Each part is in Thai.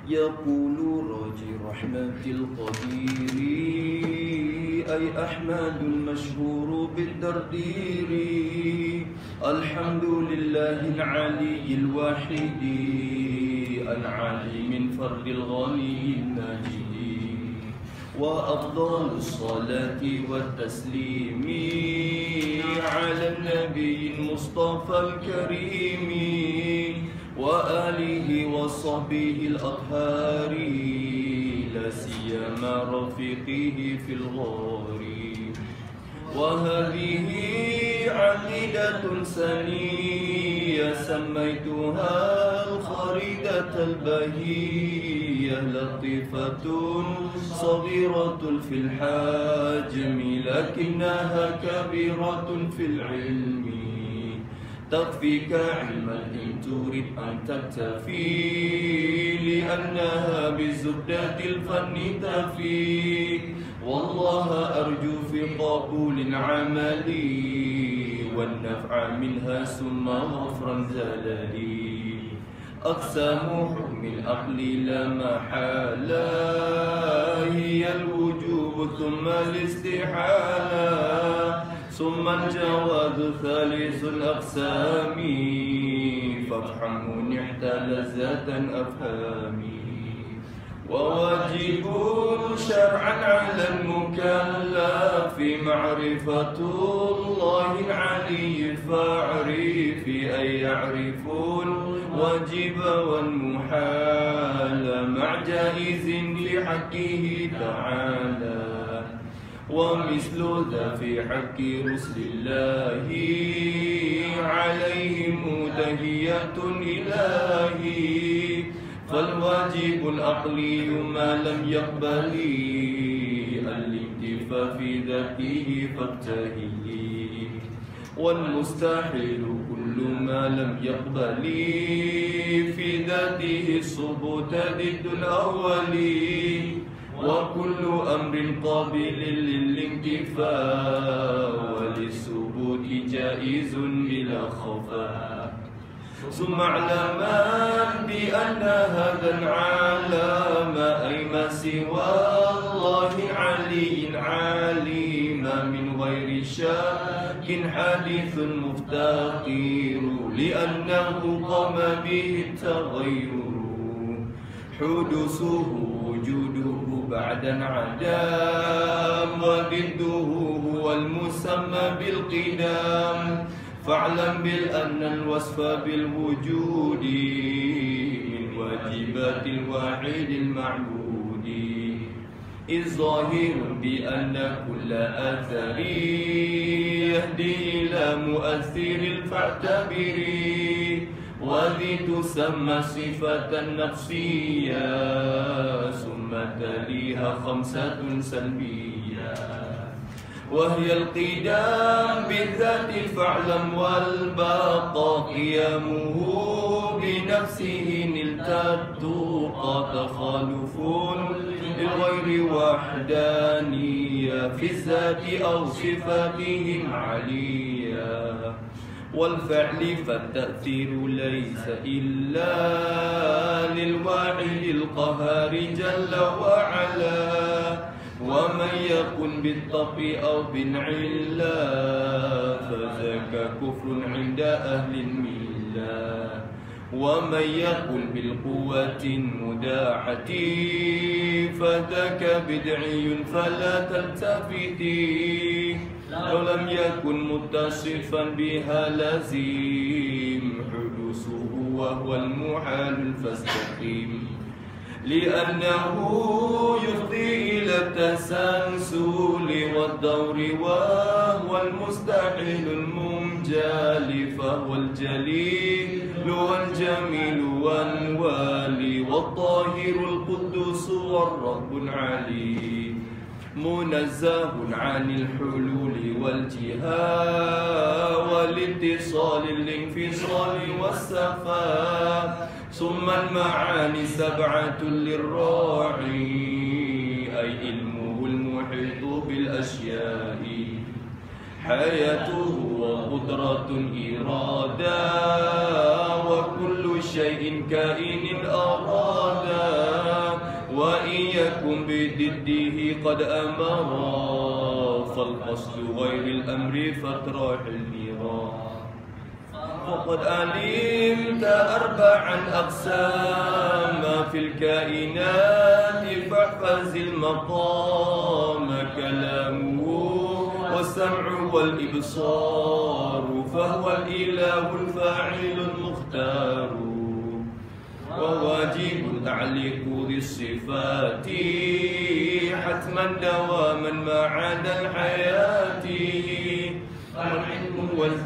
يقول راجي رحمة القدير أي أحمد المشهور بالتردير الحمد لله العلي الواحد العالي من فرد الغني المجيد وأفضل الصلاة والتسليم على النبي المصطفى الكريم وآله وصحبه الأطهار لا سيما رفيقه في الغار وهذه عقيدة سنية سميتها الخريدة البهية لطيفة صغيرة في الحجم لكنها كبيرة في العلم تكفيك علما إن تريد أن تكتفي لأنها بزبدة الفن تفي والله أرجو في قبول العمل والنفع منها ثم غفرا زللي أقسام حكم العقل لا محالة هي الوجوب ثم الاستحالة ثم الجواز ثالث الأقسام فافهمه نحت لذة أفهامي وواجب شرعا على المكلف معرفة الله العلي فاعرف أي يعرفون واجب والمحال مع جائز لحقه تعالى ومثل ذا في حق رسل الله عليهم تهية إلهي فالواجب العقلي ما لم يقبل الانتفاء في ذاته فابتهي والمستحيل كل ما لم يقبل في ذاته الثبوت ضد الأول وكل أمر قابل للانتفاء وللثبوت جائز بلا خفاء ثم اعلما بأن هذا العالم أي ما سوى الله علي عليم من غير شك حادث مفتقر لأنه قام به التغير حدوثه وجوده بعد انعدام وضده هو المسمى بالقدام فاعلم بأن الوصف بالوجود من واجبات الواحد المعبود إذ ظاهر بأن كل أثر يهدي إلى مؤثر فاعتبر وذي تسمى صفة نفسية ثم تليها خمسة سلبية وهي القدام بالذات فاعلم والباقى قيامه بنفسه نلت التقى تخالف للغير وحدانية في الذات أو صفاتهم عليا والفعل فالتأثير ليس إلا للواحد القهار جل وعلا ومن يكن بالطبع أو بالعلة فذاك كفر عند أهل الملة ومن يكن بالقوة المداحة فذاك بدعي فلا تلتفتي لو لم يكن متصفا بها لازم حدوثه وهو المحال فاستقيم لأنه يفضي إلى التسلسل والدور وهو المستحيل الممجال فهو الجليل والجميل والوالي والطاهر القدوس والرب العلي منزه عن الحلول والجهاد والاتصال الانفصال والسفاء ثم المعاني سبعة للراعي أي علمه المحيط بالأشياء حياته وقدرة إرادة وكل شيء كائن أرادا وإن يكن بضده قد أمر فالقصد غير الأمر فاطرح الميرا وقد علمت أربعا أقسام في الكائنات فاحفظ المقام كلامه والسمع والإبصار فهو الإله الفاعل المختار وواجب تعليق ذي الصفات حتما دواما ما عدا الحياة والعلم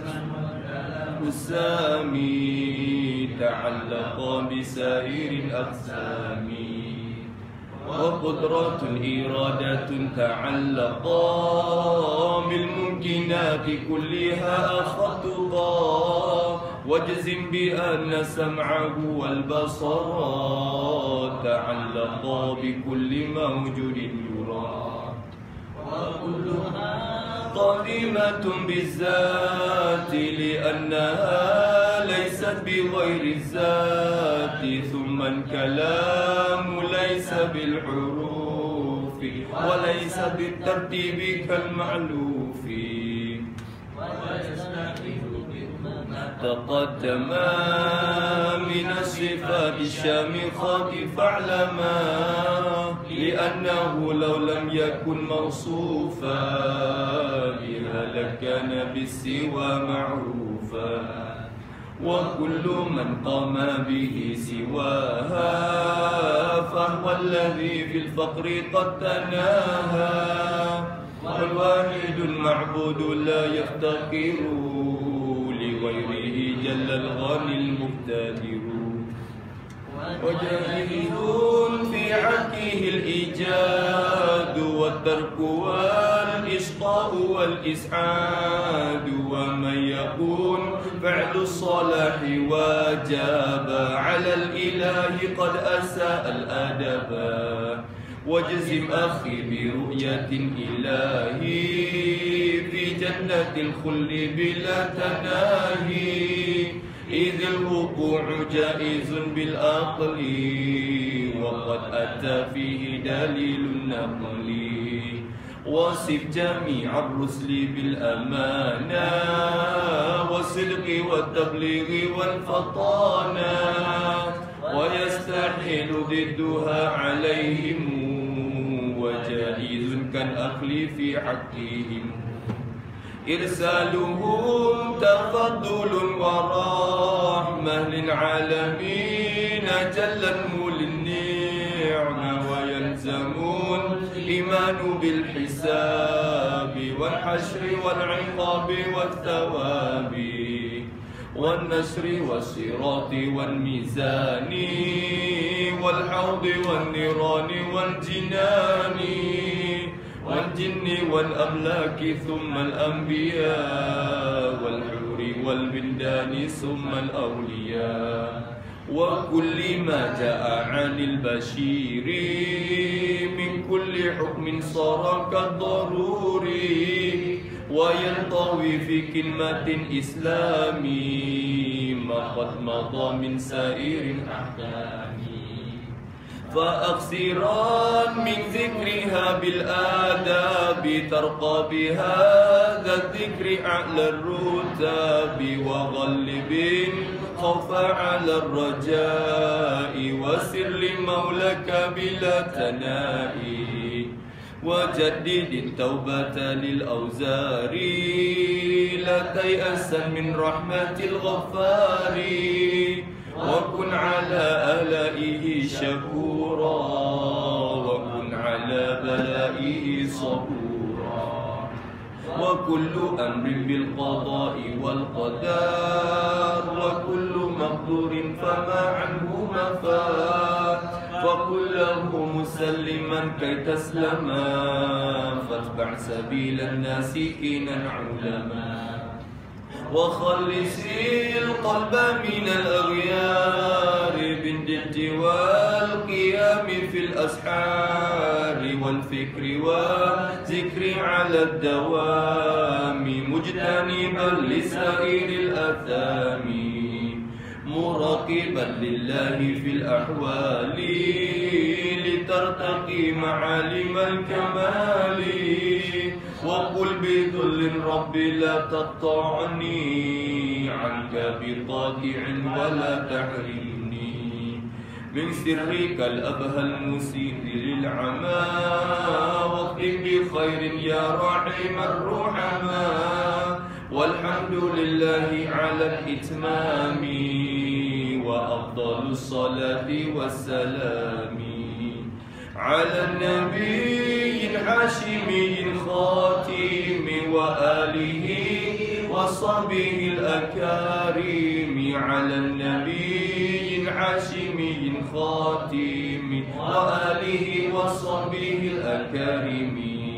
السامي تعلق بسائر الأقسام وقدرة إرادة تعلقا بالممكنات كلها أخطبا واجزم بأن سمعه والبصر تعلقا بكل موجود يرى وكلها قديمة بالذات لأنها ليست بغير الذات ثم الكلام ليس بالحروف وليس بالترتيب كالمألوف تقدم من الصفات الشامخة فاعلما لأنه لو لم يكن موصوفا بها لكان بالسوى معروفا وكل من قام به سواها فهو الذي في الفقر قد تناهى والواحد المعبود لا يفتقر لغيره جل الغني المقتدر وجاهد في حقه الإيجاد والترك والإسقاء والإسعاد ومن يكون فعل الصلاح واجب على الإله قد أساء الأدب واجزم أخي برؤية إلهي في جنة الخلد بلا تناهي إذ الوقوع جائز بالعقل وقد أتى فيه دليل النقل وصف جميع الرسل بالأمانة والصدق والتبليغ والفطانة ويستحيل ضدها عليهم وجائز كالأكل في حقهم إرسالهم تفضل ورحمة للعالمين جل النعمة ويلزمون الإيمان بالحساب والحشر والعقاب والثواب والنشر والصراط والميزان والحوض والنيران والجنان والجن والأملاك ثم الأنبياء والحور والبلدان ثم الأولياء وكل ما جاء عن البشير من كل حكم صار كالضروري وينطوي في كلمة إسلامي ما قد مضى من سائر الأحكام فأقصرا من ذكرها بالآداب ترقى بهذا الذكر أعلى الرتاب وغلب خوف على الرجاء وسر لمولاك بلا تنائي وجدد التوبة للأوزار لا تيأسا من رحمة الغفار وكن على آلائه شكورا وكن على بلائه صبورا وكل أمر بالقضاء والقدر وكل مقدور فما عنه مفات فقل له مسلما كي تسلما فاتبع سبيل الناسكين العلماء وخلص القلب من الأغيار بالجد والقيام في الأسحار والفكر والذكر على الدوام مجتنبا لسائر الآثام راقبا لله في الأحوال لترتقي معالم الكمال وقل بذل رب لا تقطعني عنك بقاطع ولا تحرمني من سرك الأبهى المسيء للعمى واختم بخير يا راحم الرحماء والحمد لله على الإتمام وأفضل الصلاة والسلام على النبي الحاشمي الخاتم وآله وصحبه الأكارم على النبي الحاشمي الخاتم وآله وصحبه الأكارم.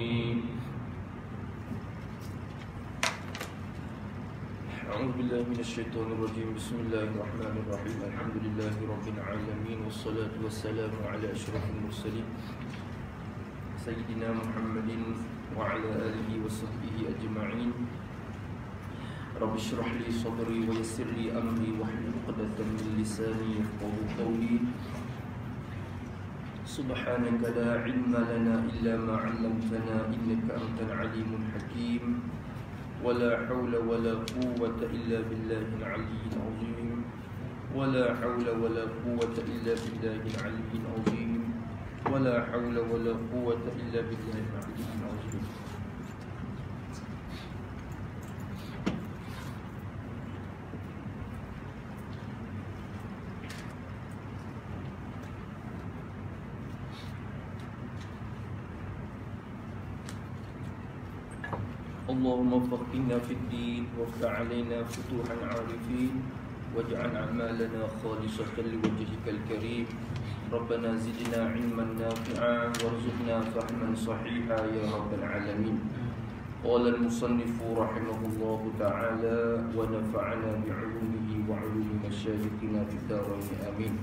أعوذ بالله من الشيطان الرجيم. بسم الله الرحمن الرحيم. الحمد لله رب العالمين والصلاة والسلام على أشرف المرسلين سيدنا محمد وعلى آله وصحبه أجمعين. رب اشرح لي صدري ويسر لي أمري واحلل عقدة من لساني يفقهوا قولي. سبحانك لا علم لنا إلا ما علمتنا إنك أنت العليم الحكيم. ولا حول ولا قوة إلا بالله العلي العظيم. ولا حول ولا قوة إلا بالله العلي العظيم. ولا حول ولا قوة إلا بالله العلي العظيم. اللهم فقهنا في الدين وافتح علينا فتوح العارفين واجعل أعمالنا خالصة لوجهك الكريم. ربنا زدنا علما نافعا وارزقنا فهما صحيحا يا رب العالمين. قال المصنف رحمه الله تعالى ونفعنا بعلومه وعلوم مشايخنا في الدارين آمين.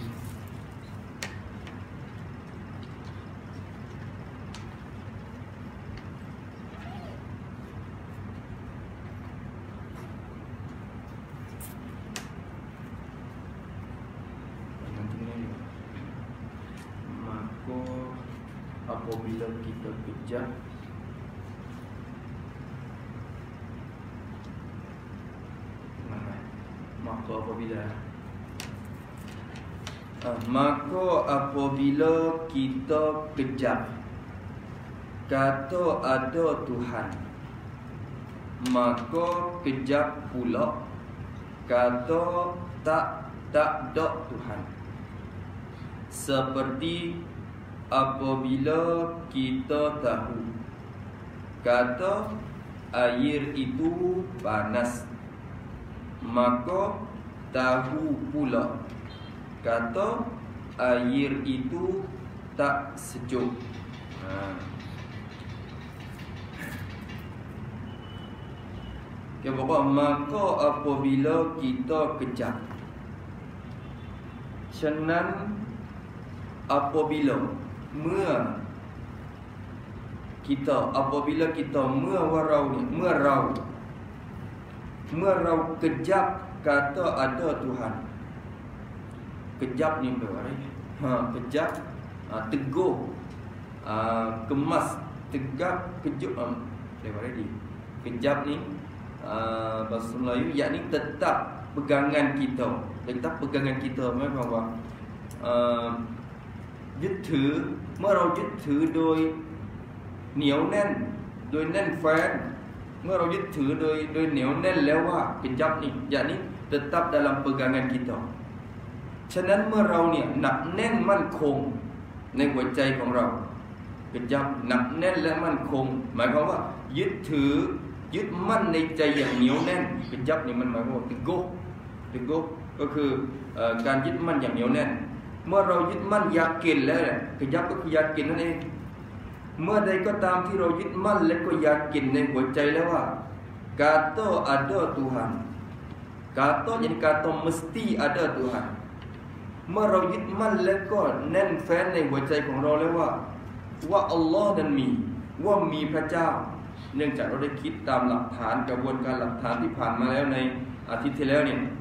Apabila kita kejap maka apabila kita kejap kata ada Tuhan, maka kejap pula kata tak ada Tuhan. Seperti apabila kita tahu kata air itu panas, maka tahu pula kata air itu tak sejuk. Maka apabila kita kejap,ฉะนั้นapabila kita merau kejap kata ada Tuhan. Kejap ni apa? Kejap, teguh, kemas, tegap, kejut. Kejap ni bahasa Melayu yakni tetap pegangan kita. Tetap pegangan kitaหมายความว่ายึดถือเมื่อเรายึดถือโดยเหนียวแน่นโดยแน่นแฟ้นเมื่อเรายึดถือโดยเหนียวแน่นแล้วว่าkejap ni yakni tetap dalam pegangan kita. ฉะนั้นเมื่อเราเนี่ยหนักแน่นมั่นคงในหัวใจของเราkejapหนักแน่นและมั่นคงหมายความว่ายึดถือยึดมั่นในใจอย่างเหนียวแน่นkejapนี่มันหมายความว่าteguhก็คือการยึดมั่นอย่างเหนียวแน่นเมื่อเรายึดมั่นyakinแล้วkejapก็คือyakinนั่นเองเมื่อใดก็ตามที่เรายึดมั่นและก็yakinในหัวใจแล้วว่าkata ada Tuhan kata jadi kata mesti ada Tuhan เมื่อเรายึดมั่นและก็แน่นแฟ้นในหัวใจของเราแล้วว่าอัลลอฮ์นั้นมีว่ามีพระเจ้าเนื่องจากเราได้คิดตามหลักฐานกระบวนการหลักฐานที่ผ่านมาแล้วในอาทิตย์ที่แล้วเนี่ย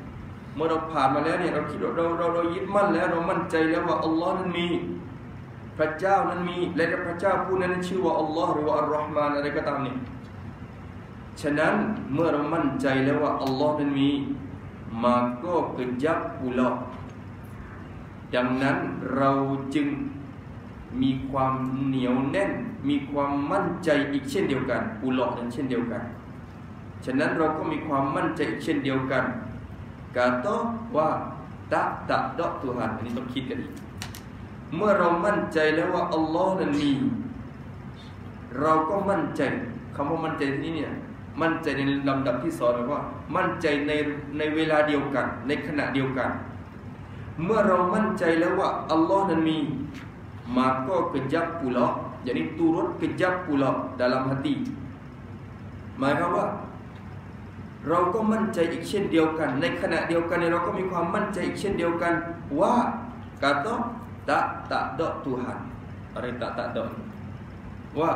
เมื่อเราผ่านมาแล้วเนี่ยเราคิดว่าเรายึดมั่นแล้วเรามั่นใจแล้วว่าอัลลอฮ์นั้นมีพระเจ้านั้นมีและพระเจ้าผู้นั้นชื่อว่าอัลลอฮ์หรือว่าอัลลอฮ์มานอะไรก็ตามนี่ฉะนั้นเมื่อเรามั่นใจแล้วว่าอัลลอฮ์นั้นมีมาก็กระยับปุลาดังนั้นเราจึงมีความเหนียวแน่นมีความมั่นใจอีกเช่นเดียวกันปุลานั้นเช่นเดียวกันฉะนั้นเราก็มีความมั่นใจอีกเช่นเดียวกันkataว่าtak ada Tuhan อันนี้ต้องคิดกันอีกเมื่อเรามั่นใจแล้วว่าอัลลอฮ์นั้นมีเราก็มั่นใจคำว่ามั่นใจที่นี่เนี่ยมั่นใจในลำดับที่สองหมายว่ามั่นใจในเวลาเดียวกันในขณะเดียวกันเมื่อเรามั่นใจแล้วว่าอัลลอฮ์นั้นมีmaka kejap pula jadi turut kejap pula dalam hati หมายความว่าเราก็มั่นใจอีกเช่นเดียวกันในขณะเดียวกันเราก็มีความมั่นใจอีกเช่นเดียวกันว่า kata tak ada Tuhan อะไร tak ada ว่า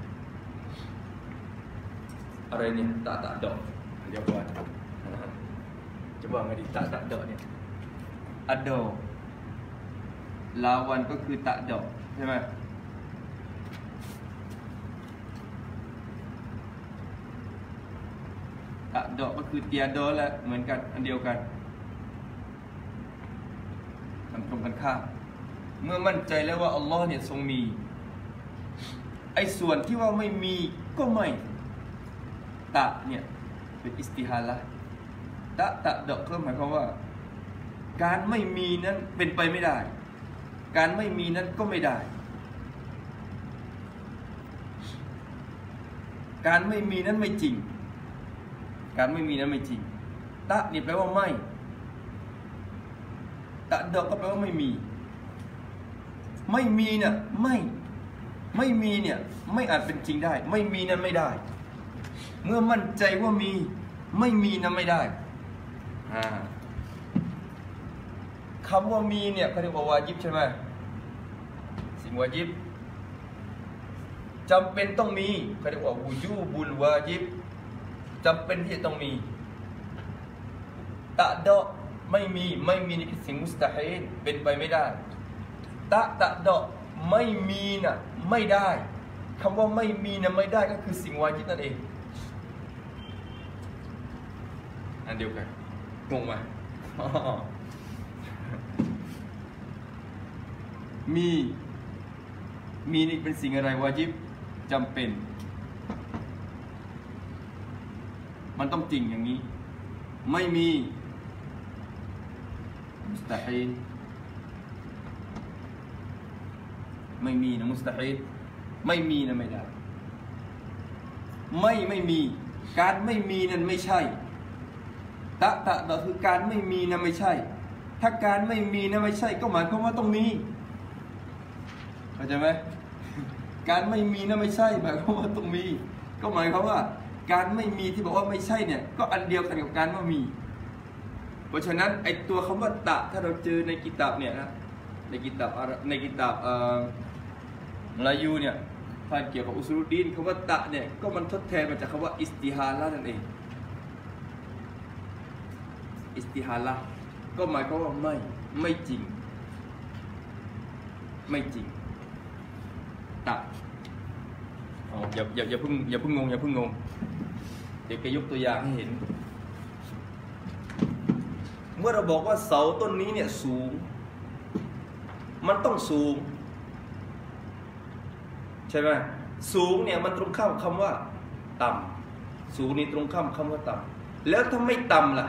อะไรเนี่ย tak ada เดี๋ยวก่อนจะบอกไงดี tak ada เนี่ย ada lawan ก็คือ tak ada ใช่ไหมดอกก็คือเตียดอและเหมือนกันอันเดียวกันมันตรงกันข้ามเมื่อมั่นใจแล้วว่าอัลลอฮ์เนี่ยทรงมีไอ้ส่วนที่ว่าไม่มีก็ไม่ตะเนี่ยเป็นอิสติฮาละตะดอกก็หมายความว่าการไม่มีนั้นเป็นไปไม่ได้การไม่มีนั้นก็ไม่ได้การไม่มีนั้นไม่จริงการไม่มีนั้นไม่จริงตะนี่แปลว่าไม่ตะดอกก็แปลว่าไม่มีไม่มีเนี่ยไม่มีเนี่ยไม่อาจเป็นจริงได้ไม่มีนั้นไม่ได้เมื่อมั่นใจว่ามีไม่มีนั้นไม่ได้คำว่ามีเนี่ยเขาเรียกว่าวาญิบใช่ไหมสิ่งวาญิบจำเป็นต้องมีเขาเรียกว่าวูจูบุลวาญิบจำเป็นที่จะต้องมีตะดอไม่มีนี่คือสิ่งมุสตะฮีลเป็นไปไม่ได้ตะดอไม่มีน่ะไม่ได้คำว่าไม่มีน่ะไม่ได้ก็คือสิ่งวาญิบนั่นเองอันเดียวกันงงไหมมีนี่เป็นสิ่งอะไรวาญิบจำเป็นมันต้องจริงอย่างนี้ไม่มีมุสตะฮีลไม่มีนะมุสตะฮีลไม่มีนะไม่ได้ไม่มีการไม่มีนั้นไม่ใช่ตะดอกคือการไม่มีนั้นไม่ใช่ถ้าการไม่มีนั้นไม่ใช่ก็หมายความว่าต้องมีเข้าใจไหมการไม่มีนั้นไม่ใช่หมายความว่าต้องมีก็หมายความว่าการไม่มีที่บอกว่าไม่ใช่เนี่ยก็อันเดียวกันกับการว่ามีเพราะฉะนั้นไอตัวคำว่าตะถ้าเราเจอในกิตาบเนี่ยนะในกิตาบมลายูเนี่ยท่านเกี่ยวกับอุซูลุดดีนคำว่าตะเนี่ยก็มันทดแทนมาจากคำว่าอิสติฮาละนั่นเองอิสติฮาละก็หมายความว่าไม่จริงตะอย่าเพิ่งงงเดี๋ยวแกยกตัวอย่างให้เห็นเมื่อเราบอกว่าเสาต้นนี้เนี่ยสูงมันต้องสูงใช่ไหมสูงเนี่ยมันตรงข้ามคำว่าต่ำสูงนี่ตรงข้ามคำว่าต่ำแล้วถ้าไม่ต่ำล่ะ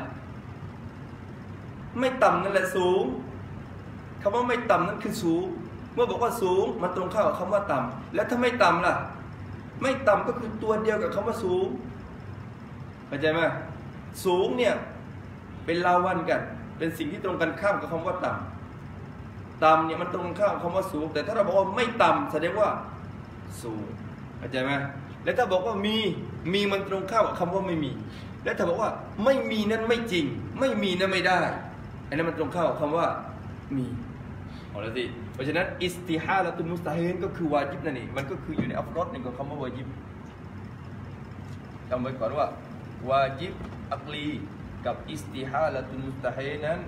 ไม่ต่ำนั่นแหละสูงคำว่าไม่ต่ำนั่นคือสูงเมื่อบอกว่าสูงมันตรงข้ามกับคำว่าต่ำแล้วถ้าไม่ต่ำล่ะไม่ต่ำก็คือตัวเดียวกับคำว่าสูงเข้าใจไหมสูงเนี่ยเป็นลาวันกันเป็นสิ่งที่ตรงกันข้ามกับคำว่าต่ำเนี่ยมันตรงกันข้ามกับคำว่าสูงแต่ถ้าเราบอกว่าไม่ต่ำแสดงว่าสูงเข้าใจไหมแล้วถ้าบอกว่ามีมันตรงข้ามกับคำว่าไม่มีแล้วถ้าบอกว่าไม่มีนั้นไม่จริงไม่มีนั้นไม่ได้อันนั้นมันตรงข้ามกับคำว่ามีเอาละสิเพราะฉะนั้นอิสติฮาละตุนมุสตะฮีลก็คือวาญิบนั่นเองมันก็คืออยู่ในอัฟรอดหนึ่งของคำว่าวาญิบจำไว้ก่อนว่าวาญิบอักลีกกับอิสติฮาละตุลมุสตะฮีนั้น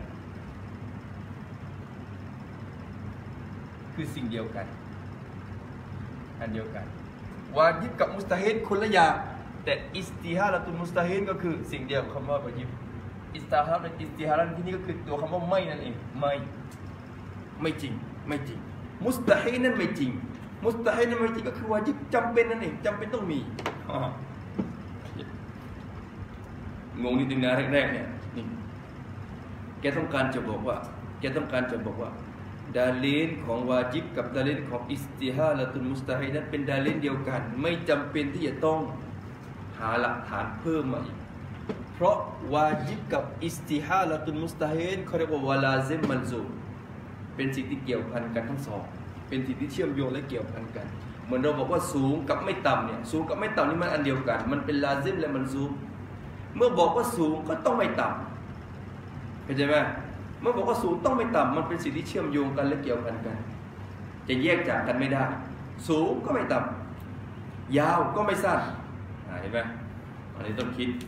คือสิ่งเดียวกันอันเดียวกันวาญิบกับมุสตะฮีคนละอย่างแต่อิสติฮาละตุลมุสตะฮีก็คือสิ่งเดียวคำว่าวาญิบอิสติฮาละที่นี่ก็คือตัวคำว่าไม่นั่นเองไม่จริงมุสตะฮีนั้นไม่จริงมุสตะฮีนั้นไม่จริงก็คือวาญิบจำเป็นนั่นเองจำเป็นต้องมีงงนิดนึงนะแรกๆเนี่ยนี่แกต้องการจะบอกว่าดาลิลของวาญิบกับดาลิลของอิสติฮาละตุลมุสตะฮีนั้นเป็นดาลิลเดียวกันไม่จำเป็นที่จะต้องหาหลักฐานเพิ่มมาอีกเพราะวาญิบกับอิสติฮาละตุลมุสตะฮีเขาเรียกว่าวะลาซิมมันซูเป็นสิ่งที่เกี่ยวพันกันทั้งสองเป็นสิ่งที่เชื่อมโยงและเกี่ยวพันกันเหมือนเราบอกว่าสูงกับไม่ต่ำเนี่ยสูงกับไม่ต่ำนี่มันอันเดียวกันมันเป็นลาซิมและมันซูเมื่อบอกว่าสูงก็ต้องไม่ต่ำเข้าใจไหมเมื่อบอกว่าสูงต้องไม่ต่ำมันเป็นสิ่งที่เชื่อมโยงกันและเกี่ยวพันกันจะแยกจากกันไม่ได้สูงก็ไม่ต่ำยาวก็ไม่สั้นเห็นไหมอันนี้ต้องคิด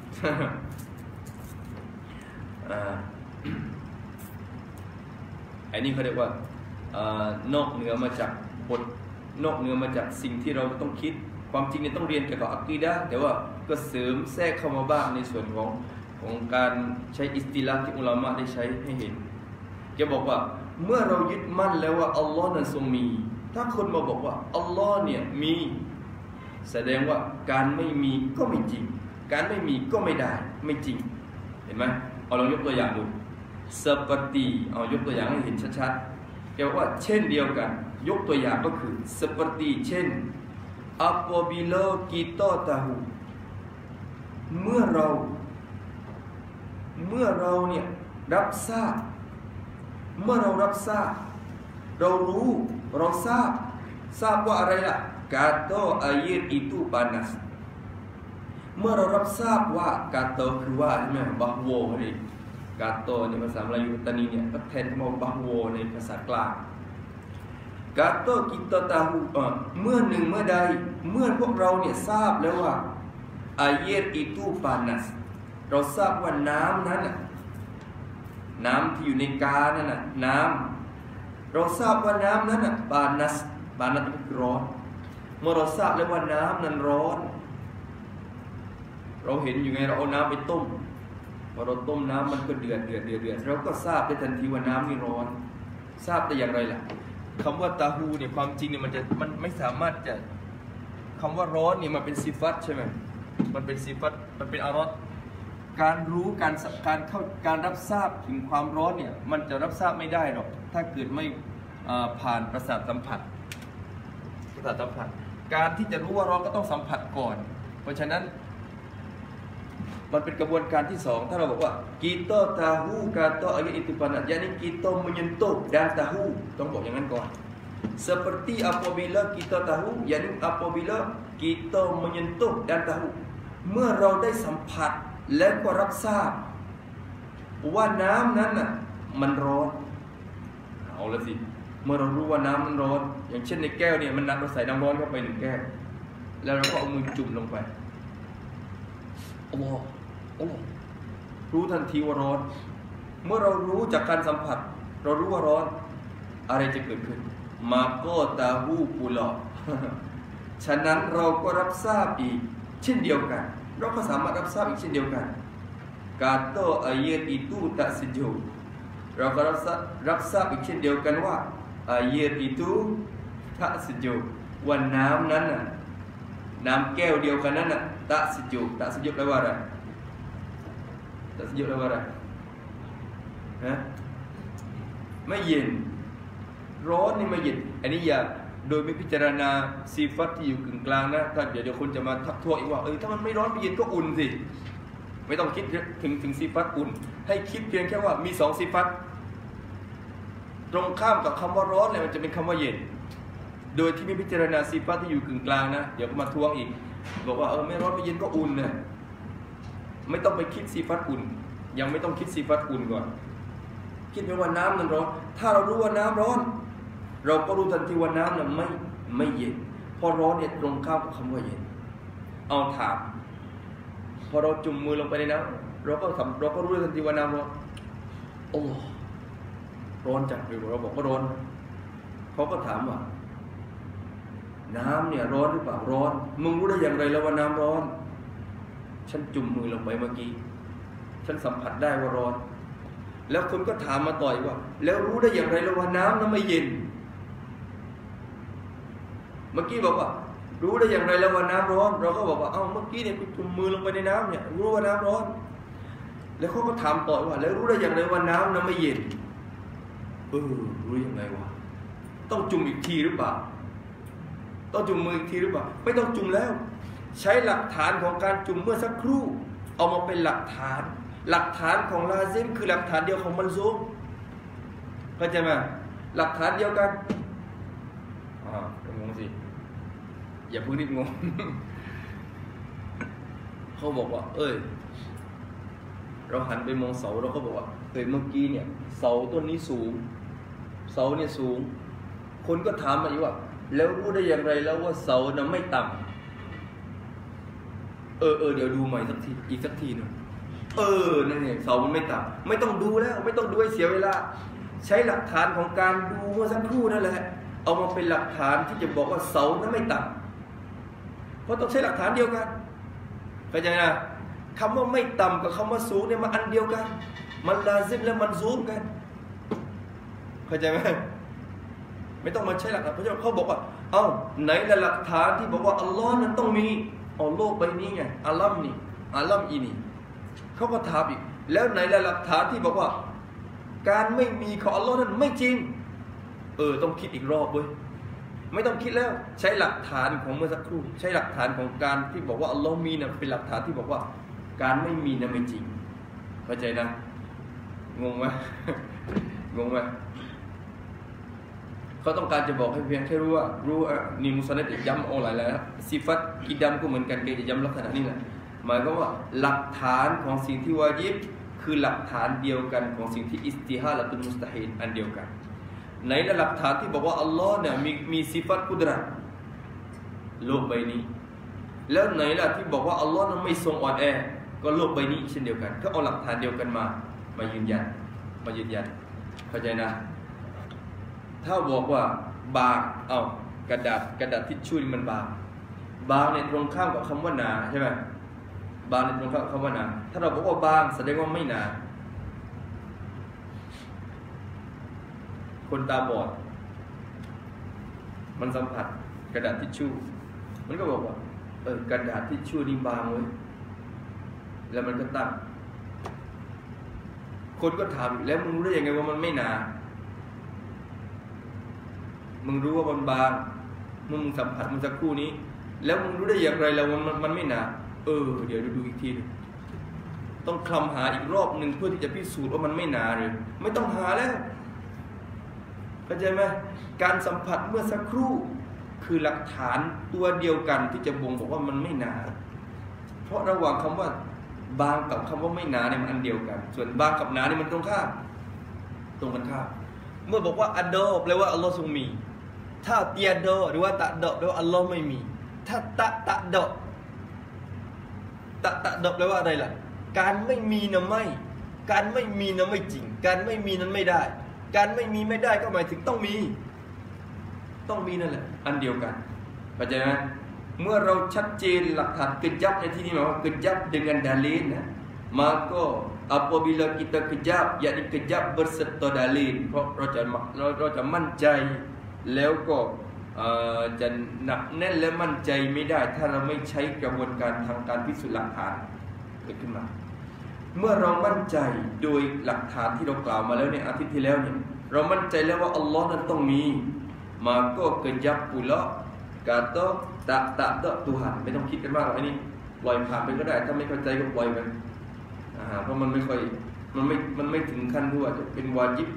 อันนี้เขาเรียกว่านอกเหนือมาจากบทนอกเหนือมาจากสิ่งที่เราต้องคิดความจริงเนี่ยต้องเรียนเกี่ยวกับอะกีดะห์แต่ว่าก็เสริมแทรกเข้ามาบ้างในส่วนของการใช้อิสติลาห์ที่อุลามะได้ใช้ให้เห็นแกบอกว่าเมื่อเรายึดมั่นแล้วว่าอัลลอฮ์นั้นทรงมีถ้าคนมาบอกว่าอัลลอฮ์เนี่ยมีแสดงว่าการไม่มีก็ไม่จริงการไม่มีก็ไม่ได้ไม่จริงเห็นไหมเอาลองยกตัวอย่างดูsepertiเอายกตัวอย่างให้เห็นชัดๆแกบอกว่าเช่นเดียวกันยกตัวอย่างก็คือ seperti เช่น apabila kita tahu เมื่อเราเนี่ยรับทราบเรารู้เราทราบว่าอะไรล่ะ kata air itu panas เมื่อเรารับทราบว่า kata คือว่าใช่ไหม bahwa นี่กาโตในภาษามลายูตานีเนี่ยก็แทนคำว่าบาโวในภาษากลางกาโตกิโตตาหูเมื่อหนึ่งเมื่อใดเมื่อพวกเราเนี่ยทราบแล้วว่าอาเยตอิตูปานัสเราทราบว่าน้ำนั้นน้ำที่อยู่ในกานั่นน่ะน้ำเราทราบว่าน้ำนั้นปานัสร้อนเมื่อเราทราบแล้วว่าน้ำนั้นร้อนเราเห็นอยู่ไงเราเอาน้ำไปต้มพอเราต้มน้ำมันก็เดือดเราก็ทราบได้ทันทีว่าน้ำนี่ร้อนทราบได้อย่างไรล่ะคำว่าตาฮูเนี่ยความจริงเนี่ยมันไม่สามารถจะคำว่าร้อนเนี่ยมันเป็นซิฟัตใช่ไหมมันเป็นซิฟัตมันเป็นอารอดการรู้การรับทราบถึงความร้อนเนี่ยมันจะรับทราบไม่ได้หรอกถ้าเกิดไม่ผ่านประสาทสัมผัสการที่จะรู้ว่าร้อนก็ต้องสัมผัสก่อนเพราะฉะนั้นมันเป็นกระบวนการที่สองถ้าเราบอกว่า kita tahu kata ayat itu panas yakni kita menyentuh dan tahu ต้องบอกอย่างนั้นก่อน seperti apabila kita tahu yakni apabila kita menyentuh dan tahu เมื่อเราได้สัมผัสและก็รับทราบว่าน้ำนั้นน่ะมันร้อนเอาละสิเมื่อเรารู้ว่าน้ำมันร้อนอย่างเช่นในแก้วเนี่ยมันนัดเราใส่น้ำร้อนเข้าไป1 แก้วแล้วเราก็เอามือจุ่มลงไปรู้ทันทีว่าร้อนเมื่อเรารู้จากการสัมผัสเรารู้ว่าร้อนอะไรจะเกิดขึ้นมาโกตาฮูปุลอฉะนั้นเราก็รับทราบอีกเช่นเดียวกันเราก็สามารถรับทราบอีกเช่นเดียวกันกาโตอาเยติตูตัสจูเราก็รับทราบอีกเช่นเดียวกันว่าอาเยติตูตัสจูว่าน้ำนั้นน่ะน้ำแก้วเดียวกันนั้นน่ะตัสจูแปลว่าอะไรตัสจูแปลว่าอะไรไม่เย็นร้อนนี่ไม่เย็นอันนี้อย่าโดยไม่พิจารณาซีฟัตที่อยู่กึ่งกลางนะถ้าเดี๋ยวคนจะมาทักท้วงอีกว่าถ้ามันไม่ร้อนไม่เย็นก็อุ่นสิไม่ต้องคิดถึงซีฟัตอุ่นให้คิดเพียงแค่ว่ามี2ซีฟัตตรงข้ามกับคำว่าร้อนเนี่ยมันจะเป็นคำว่าเย็นโดยที่ไม่พิจารณาซีฟัตที่อยู่กึ่งกลางนะเดี๋ยวก็มาท้วงอีกบอกว่าไม่ร้อนไม่เย็นก็อุ่นเนี่ยไม่ต้องไปคิดซีฟัตอุ่นยังไม่ต้องคิดซีฟัตอุ่นก่อนคิดไปว่าน้ำนั้นร้อนถ้าเรารู้ว่าน้ำร้อนเราก็รู้ทันทีว่าน้ำนั้นไม่เย็นพอร้อนเนี่ยตรงข้ามกับคำว่าเย็นเอาถามพอเราจุ่มมือลงไปในน้เราก็รู้ทันทีว่าน้ำร้อนโอ้ร้อนจังหรือเราบอกว่าร้อนเขาก็ถามว่าน้ำเนี่ยร้อนหรือเปล่าร้อนมึงรู้ได้อย่างไรแล้วว่าน้ำร้อนฉันจุ่มมือลงไปเมื่อกี้ฉันสัมผัสได้ว่าร้อนแล้วคนก็ถามมาต่อยว่าแล้วรู้ได้อย่างไรแล้วว่าน้ำนั้นไม่เย็นเมื่อกี้บอกว่ารู้ได้อย่างไรแล้วว่าน้ำร้อนเราก็บอกว่าเอ้าเมื่อกี้เนี่ยกูจุ่มมือลงไปในน้ำเนี่ยรู้ว่าน้ำร้อนแล้วเขาก็ถามต่อว่าแล้วรู้ได้อย่างไรว่าน้ำนั้นไม่เย็นรู้ยังไงวะต้องจุ่มอีกทีหรือเปล่าต้องจุ่มมืออีกทีหรือเปล่าไม่ต้องจุ่มแล้วใช้หลักฐานของการจุ่มเมื่อสักครู่เอามาเป็นหลักฐานของลาซิมคือหลักฐานเดียวของมันซูมเข้าใจไหมหลักฐานเดียวกันงงสิอย่าเพิ่งรีบงง เขาบอกว่าเราหันไปมองเสาเราก็บอกว่าเมื่อกี้เนี่ยเสาต้นนี้สูงเสาเนี่ยสูงคนก็ถามมาอีกว่าแล้วรู้ได้อย่างไรแล้วว่าเสาน่ะไม่ต่ำเดี๋ยวดูใหม่อีกสักทีนึงนั่นเองเสามันไม่ต่ำไม่ต้องดูแล้วไม่ต้องดูให้เสียเวลาใช้หลักฐานของการดูเมื่อสักครู่นั่นแหละเอามาเป็นหลักฐานที่จะบอกว่าเสานั้นไม่ต่ำเพราะต้องใช้หลักฐานเดียวกันเข้าใจนะคำว่าไม่ต่ำกับคำว่าสูงเนี่ยมันอันเดียวกันมันลาซิมและมันซูมกันเข้าใจไหมไม่ต้องมาใช้หลักฐานเพราะเขาบอกว่าไหนละหลักฐานที่บอกว่าอัลลอฮ์นั้นต้องมีโลกใบนี้ไงอัลลัมอีนี่เขาก็ถามอีกแล้วไหนละหลักฐานที่บอกว่าการไม่มีของอัลลอฮ์นั้นไม่จริงต้องคิดอีกรอบเว้ยไม่ต้องคิดแล้วใช้หลักฐานของเมื่อสักครู่ใช้หลักฐานของการที่บอกว่าอัลลอฮ์มีเป็นหลักฐานที่บอกว่าการไม่มีนั้นไม่จริงเข้าใจนะงงไหม งงไหมเขาต้องการจะบอกให้เพียงแค่รู้นี่มุสลิมย้ำหลายแล้วซิฟัตกิดัมก็เหมือนกันแกจะย้ำลักษณะนี้แหละหมายความว่าหลักฐานของสิ่งที่วาญิบคือหลักฐานเดียวกันของสิ่งที่อิสติฮาละตุลมุสตะฮีลอันเดียวกันไหนละหลักฐานที่บอกว่าอัลลอฮ์เนี่ยมีซิฟัตกุดเราะห์โลกใบนี้แล้วไหนล่ะที่บอกว่าอัลลอฮ์นั้นไม่ทรงอ่อนแอก็โลกใบนี้เช่นเดียวกันก็เอาหลักฐานเดียวกันมายืนยันเข้าใจนะถ้าบอกว่าบางกระดาษทิชชู่มันบางในตรงข้ามกับคำว่าหนาใช่ไหมบางในตรงข้ามกับคำว่าหนาถ้าเราบอกว่าบางแสดงว่าไม่หนาคนตาบอดมันสัมผัสกระดาษทิชชู่มันก็บอกว่ากระดาษทิชชู่นี่บางเว้ยแล้วมันก็ตั้งคนก็ถามแล้วมึงรู้ได้ยังไงว่ามันไม่หนามึงรู้ว่ามันบางมึงสัมผัสมันสักครู่นี้แล้วมึงรู้ได้อย่างไรแล้วมันไม่หนาเดี๋ยวดูอีกทีต้องคลำหาอีกรอบหนึ่งเพื่อที่จะพิสูจน์ว่ามันไม่หนาหรือไม่ต้องหาแล้วเข้าใจไหมการสัมผัสเมื่อสักครู่คือหลักฐานตัวเดียวกันที่จะบ่งบอกว่ามันไม่หนาเพราะระหว่างคำว่าบางกับคำว่าไม่หนาเนี่ยมันอันเดียวกันส่วนบางกับหนาเนี่ยมันตรงกันข้ามเมื่อบอกว่าอัดดอแปลว่าอัลลอฮ์ทรงมีถ้าเตียดอหรือว่าตะดอแปลว่าอัลลอฮ์ไม่มีถ้าตะดอแปลว่าอะไรล่ะการไม่มีนะไม่การไม่มีนะไม่จริงการไม่มีนั้นไม่ได้การไม่มีไม่ได้ก็หมายถึงต้องมีนั่นแหละอันเดียวกันเข้าใจไหมเมื่อเราชัดเจนหลักฐานkejapในที่นี้หมายว่าkejap dengan dalil maka apabila kita kejap yakni kejap berserta dalil เพราะเราจะมั่นใจแล้วก็จะหนักแน่นและมั่นใจไม่ได้ถ้าเราไม่ใช้กระบวนการทางการพิสูจน์หลักฐานเกิดขึ้นมาเมื่อเรามั่นใจโดยหลักฐานที่เรากล่าวมาแล้วในอาทิตย์ที่แล้วเนี่ยเรามั่นใจแล้วว่าอัลลอฮ์นั้นต้องมีmaka kejap pula kata tak ada Tuhan ไม่ต้องคิดกันมากหรอกอันนี้ปล่อยผ่านไปก็ได้ถ้าไม่เข้าใจก็ปล่อยไปเพราะมันไม่ถึงขั้นที่ว่าจะเป็นวาญิบ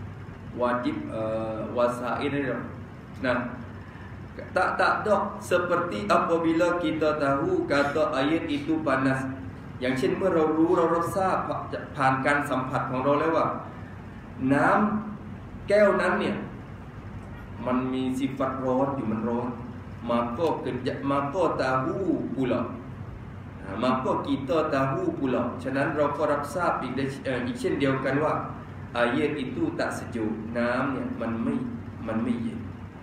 วาซาอิลได้หรอกนะtak ada seperti apabila kita tahu kata air itu panas อย่างเช่นเมื่อเรารู้เรารับทราบผ่านการสัมผัสของเราแล้วว่าน้ำแก้วนั้นเนี่ยมันมีสิฟัตร้อนอยู่มันร้อนมาก็tahu pula maka kita tahu pula, ฉะนั้นเราก็รับทราบอีกเช่นเดียวกันว่าair itu tak sejuk น้ำเนี่ยมันไม่เย็น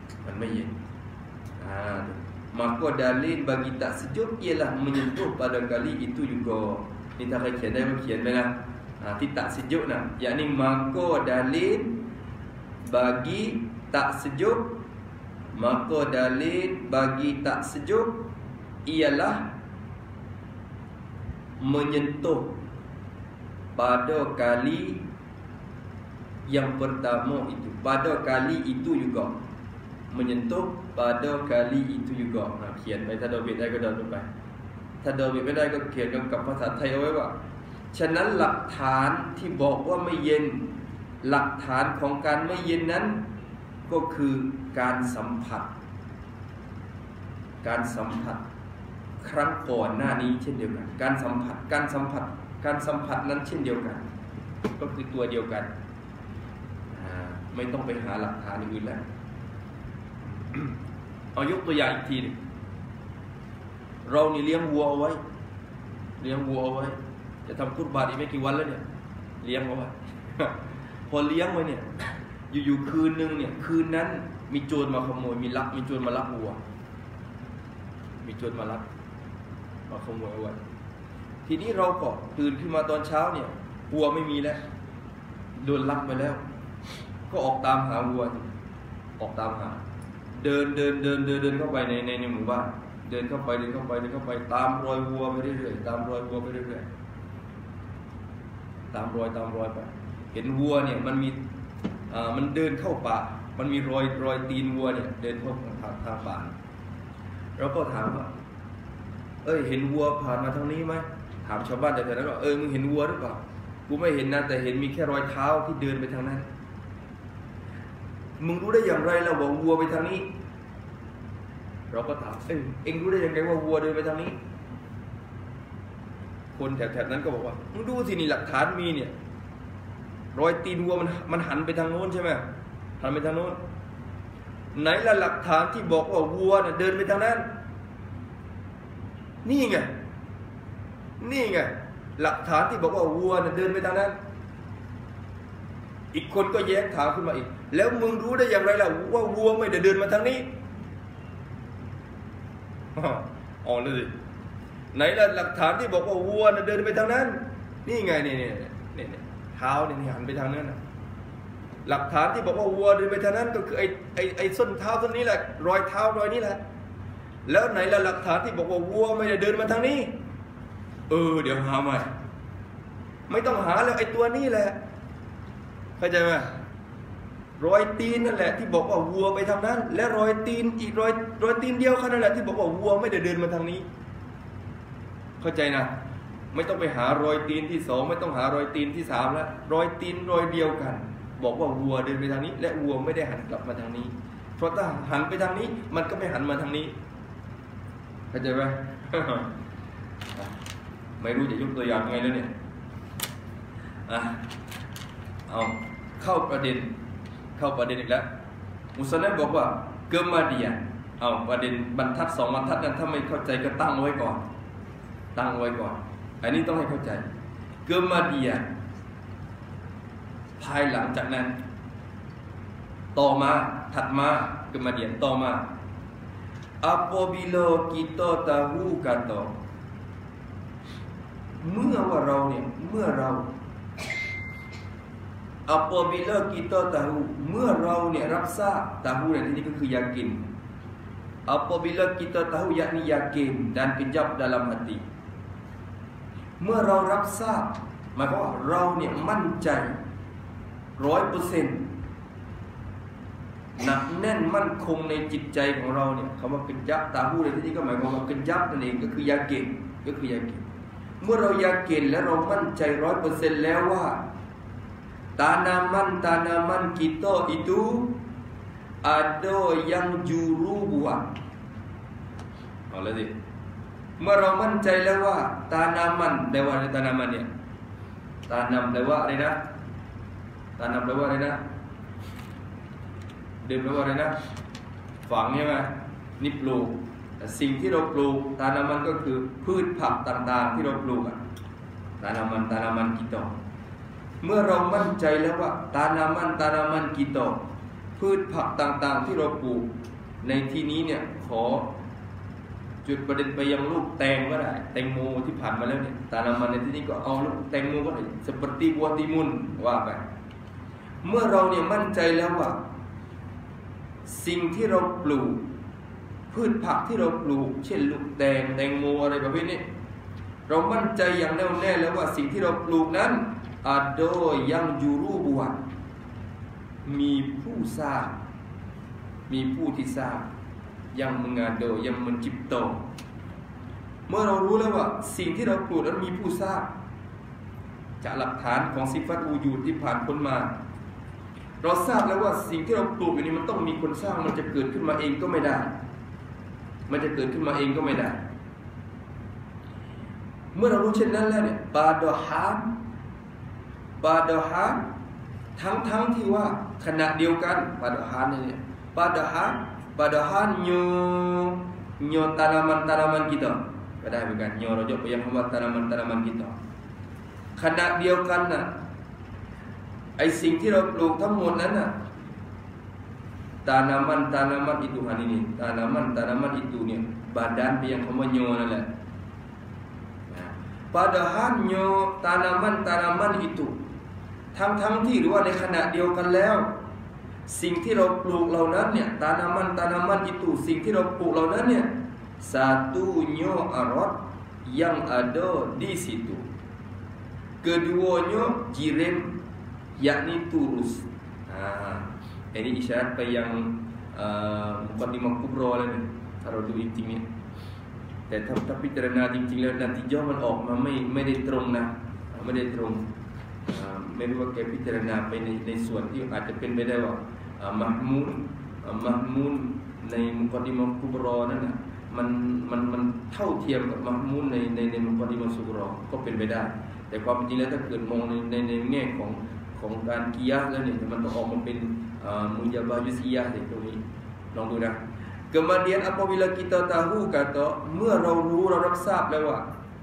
maka dalil bagi tak sejuk ialah menyentuh pada kali itu juga. Ni tak ขียนได้เขียนไปนะที่tak sejuk nah, yakni maka dalil bagi tak sejuk, maka dalil bagi tak sejuk ialah menyentuh pada kali yang pertama itu, pada kali itu juga, menyentuh pada kali itu juga. เขียนไปถ้าเดาผิดได้ก็เดาไปถ้าเดาผิดไม่ได้ก็เขียนกับภาษาไทยเอาไว้ว่าฉะนั้นหลักฐานที่บอกว่าไม่เย็น หลักฐานของการไม่เย็นนั้นก็คือการสัมผัสครั้งก่อนหน้านี้เช่นเดียวกันการสัมผัสนั้นเช่นเดียวกันก็คือตัวเดียวกันไม่ต้องไปหาหลักฐานอื่นแล้วเอายกตัวอย่างอีกทีนึงเรานี่เลี้ยงวัวเอาไว้จะทำกุรบาตอีกไม่กี่วันแล้วเนี่ยเลี้ยงเอาไว้ พอเลี้ยงไว้เนี่ยอยู่ๆคืนนึงเนี่ยคืนนั้นมีโจรมาขโมยมีโจรมาลักวัวมีโจรมาขโมยเอาไว้ทีนี้เราก็ตื่นขึ้นมาตอนเช้าเนี่ยวัวไม่มีแล้วโดนลักไปแล้วก็ออกตามหาวัวออกตามหาเดินเข้าไปในหมู่บ้านเดินเข้าไปตามรอยวัวไปเรื่อยๆตามรอยไปเห็นวัวเนี่ยมันเดินเข้าป่ามันมีรอยตีนวัวเนี่ยเดินเข้าทางป่าเราก็ถามว่าเห็นวัวผ่านมาทางนี้ไหมถามชาวบ้านแต่แล้วก็มึงเห็นวัวหรือเปล่ากูไม่เห็นนะแต่เห็นมีแค่รอยเท้าที่เดินไปทางนั้นมึงรู้ได้อย่างไรล่ะว่าวัวไปทางนี้เราก็ถามเอ็งรู้ได้ยังไงว่าวัวเดินไปทางนี้คนแถบนั้นก็บอกว่ามึงดูสินี่หลักฐานมีเนี่ยรอยตีนวัวมันหันไปทางโน้นใช่ไหมหันไปทางโน้นไหนล่ะหลักฐานที่บอกว่าวัวเนี่ยเดินไปทางนั้นนี่ไงหลักฐานที่บอกว่าวัวเนี่ยเดินไปทางนั้นอีกคนก็แย้งถามขึ้นมาอีกแล้วมึงรู้ได้อย่างไรล่ะว่าวัวไม่ได้เดินมาทางนี้อ๋อเลยสิไหนล่ะหลักฐานที่บอกว่าวัวน่ะเดินไปทางนั้นนี่ไงนี่เท้าเนี่ยหันไปทางนั้นนะหลักฐานที่บอกว่าวัวเดินไปทางนั้นก็คือไอ้ส้นเท้าส้นนี้แหละรอยเท้ารอยนี้แหละแล้วไหนล่ะหลักฐานที่บอกว่าวัวไม่ได้เดินมาทางนี้เดี๋ยวหาใหม่ไม่ต้องหาแล้วไอ้ตัวนี้แหละเข้าใจไหมรอยตีนนั่นแหละที่บอกว่าวัวไปทางนั้นและรอยตีนอีกรอยตีนเดียวกันนั่นแหละที่บอกว่าวัวไม่ได้เดินมาทางนี้เข้าใจนะไม่ต้องไปหารอยตีนที่สองไม่ต้องหารอยตีนที่สามแล้วรอยตีนรอยเดียวกันบอกว่าวัวเดินไปทางนี้และวัวไม่ได้หันกลับมาทางนี้เพราะถ้าหันไปทางนี้มันก็ไม่หันมาทางนี้เข้าใจไหม ไม่รู้จะยกตัวอย่างไงแล้วเนี่ยเอาเข้าประเด็นอีกแล้วมุสลิมบอกว่าเกิมมาเดียเอาประเด็นบรรทัด2บรรทัดนั้นถ้าไม่เข้าใจก็ตั้งไว้ก่อนอันนี้ต้องให้เข้าใจเกิมมาเดียภายหลังจากนั้นต่อมาถัดมาเกิมมาเดียต่อมา apabila kita tahu kata เมื่อเรา apabila kita tahu เมื่อเราเนี่ยรับทราบ tahu ในที่นี้ก็คือ yakin apabila kita tahu yakni yakin dan kejap dalam hati เมื่อเรารับทราบหมายความว่าเราเนี่ยมั่นใจ 100% หนักแน่นมั่นคงในจิตใจของเราเนี่ยคำว่า kejap tahu ในที่นี้ก็หมายความว่า kejap นั่นเองก็คือ yakin เมื่อเราyakinและเรามั่นใจ 100% แล้วว่าtanaman kita itu ada yang juru buah เอาเลยสิเมื่อเรามั่นใจแล้วว่าtanaman แปลว่าอะไรtanamanเนี่ยtanam แปลว่าอะไรนะtanam แปลว่าอะไรนะเดิมแปลว่าอะไรนะฝังใช่ไหมนี่ปลูกสิ่งที่เราปลูกตานามันก็คือพืชผักต่างๆที่เราปลูกตานามันkita เมื่อเรามั่นใจแล้วว่าตานามันkita พืชผักต่างๆที่เราปลูกในที่นี้เนี่ยขอจุดประเด็นไปยังลูกแตงก็ได้แตงโมที่ผ่านมาแล้วเนี่ยตานามันในที่นี้ก็เอาลูกแตงโมก็ได้seperti buah timun ว่าไปเมื่อเราเนี่ยมั่นใจแล้วว่าสิ่งที่เราปลูกพืชผักที่เราปลูกเช่นลูกแตงโมอะไรประเภทนี้เรามั่นใจอย่างแน่วแน่แล้วว่าสิ่งที่เราปลูกนั้นada yang juru buat มีผู้สร้างมีผู้ที่สร้างyang mengada yang mencipta เมื่อเรารู้แล้วว่าสิ่งที่เราปลูกนั้นมีผู้สร้างจากหลักฐานของสิฟัตวูญูดที่ผ่านพ้นมาเราทราบแล้วว่าสิ่งที่เราปลูกอยู่นี้มันต้องมีคนสร้างมันจะเกิดขึ้นมาเองก็ไม่ได้เมื่อเรารู้เช่นนั้นแล้วเนี่ยปาดอฮานทั้งที่ว่าขณะเดียวกันปาดอฮานเนี่ยปาดอฮานโยตานามันkitaก็ได้เหมือนกันโยเรายกไปยังคำว่าตานามันkitaขณะเดียวกันน่ะไอสิ่งที่เราปลูกทั้งหมดนั้นน่ะtanaman itu hari ini tanaman ituเนี่ยbadan yang cuma nyoนั่นแหละpadahal nyo tanaman itu ทั้งที่หรือว่าในขณะเดียวกันแล้วสิ่งที่เราปลูกเหล่านั้นเนี่ยtanaman itu สิ่งที่เราปลูกเหล่านั้นเนี่ย satunya arad yang ada di situ keduanya jirim yakni turus ini isyaratไปยังmuqaddimah kubraแล้วนี่ถ้าเราดูจริงๆเนี่ยแต่ถ้าพิจารณาจริงๆแล้วนันทิย่อมันออกมาไม่ได้ตรงนะไม่ได้ตรงไม่รู้ว่าแกพิจารณาไปในส่วนที่อาจจะเป็นไปได้ว่ามัฮมูนในมุกอดิมะกุบรอนั่นน่ะมันเท่าเทียมกับมัฮมูนในมุกอดิมะซุกรอก็เป็นไปได้แต่ความจริงแล้วถ้าเกิดมองในแง่ของการกิยาแล้วเนี่ยมันต้องออกมาเป็นmujabah juz'iyahตรงนี้ลองดูนะ kemudian apabila kita tahu kata เมื่อเรารู้เรารับทราบแล้วว่า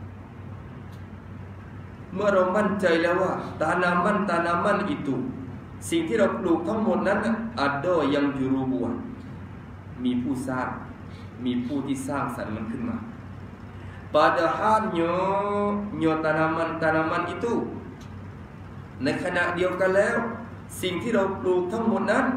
เมื่อเรามั่นใจแล้วว่าตานามัน itu สิ่งที่เราปลูกทั้งหมดนั้นada yang juru buat มีผู้สร้างมีผู้ที่สร้างสรรค์มันขึ้นมา padahal nyo tanaman itu ในขณะเดียวกันแล้วสิ่งที่เราปลูกทั้งหมดนั้น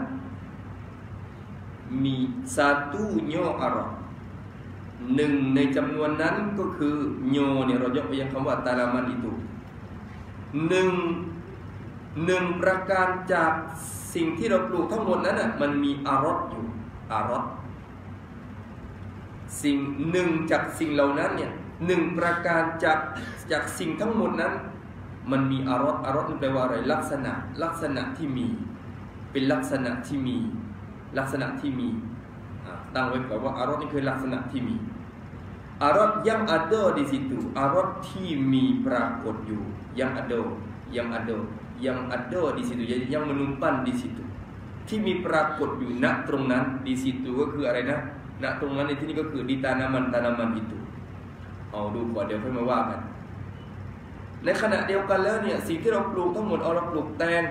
มีsatunya arad หนึ่งในจำนวนนั้นก็คือโยเนี่ยเรายกไปยังคำว่าตานามันituหนึ่งประการจากสิ่งที่เราปลูกทั้งหมดนั้นน่ะมันมีอารอดอยู่อารอดสิ่งหนึ่งจากสิ่งเหล่านั้นเนี่ยหนึ่งประการจากสิ่งทั้งหมดนั้นมันมีอารอดนั่นแปลว่าอะไรลักษณะที่มีเป็นลักษณะที่มีตั้งไว้ก่อนว่าอารอดนี่คือลักษณะที่มีอารอดyang ada di situ อารอดที่มีปรากฏอยู่yang ada di situ yang menumpan di situ ที่มีปรากฏอยู่ณตรงนั้น di situ ก็คืออะไรนะณตรงนั้นในที่นี้ก็คือdi tanaman itu เอาดูก่อนเดี๋ยวค่อยมาว่ากันในขณะเดียวกันแล้วเนี่ยสิ่งที่เราปลูกทั้งหมดเราปลูกแตง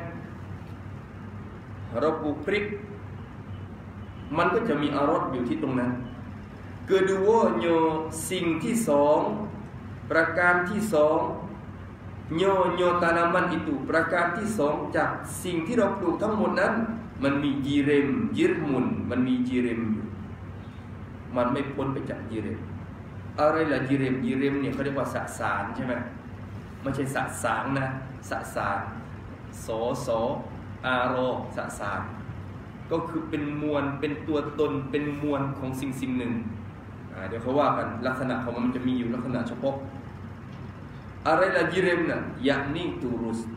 เราปลูกพริกมันก็จะมีอารอดอยู่ที่ตรงนั้นkedua-nyaสิ่งที่สองประการที่สองโยtanaman itu ประการที่สองจากสิ่งที่เราปลูกทั้งหมดนั้นมันมีjirmun มันมีjirimอยู่มันไม่พ้นไปจากjirimอะไรล่ะjirim เนี่ยเขาเรียกว่าสสารใช่ไหมไม่ใช่สสางนะสสารสอารอสสารก็คือเป็นมวลเป็นตัวตนเป็นมวลของสิ่งหนึ่งเดี๋ยวเขาว่ากันลักษณะของมันจะมีอยู่ลักษณะเฉพาะอะไรล่ะยิริมน่ะยะนี่ตูรุส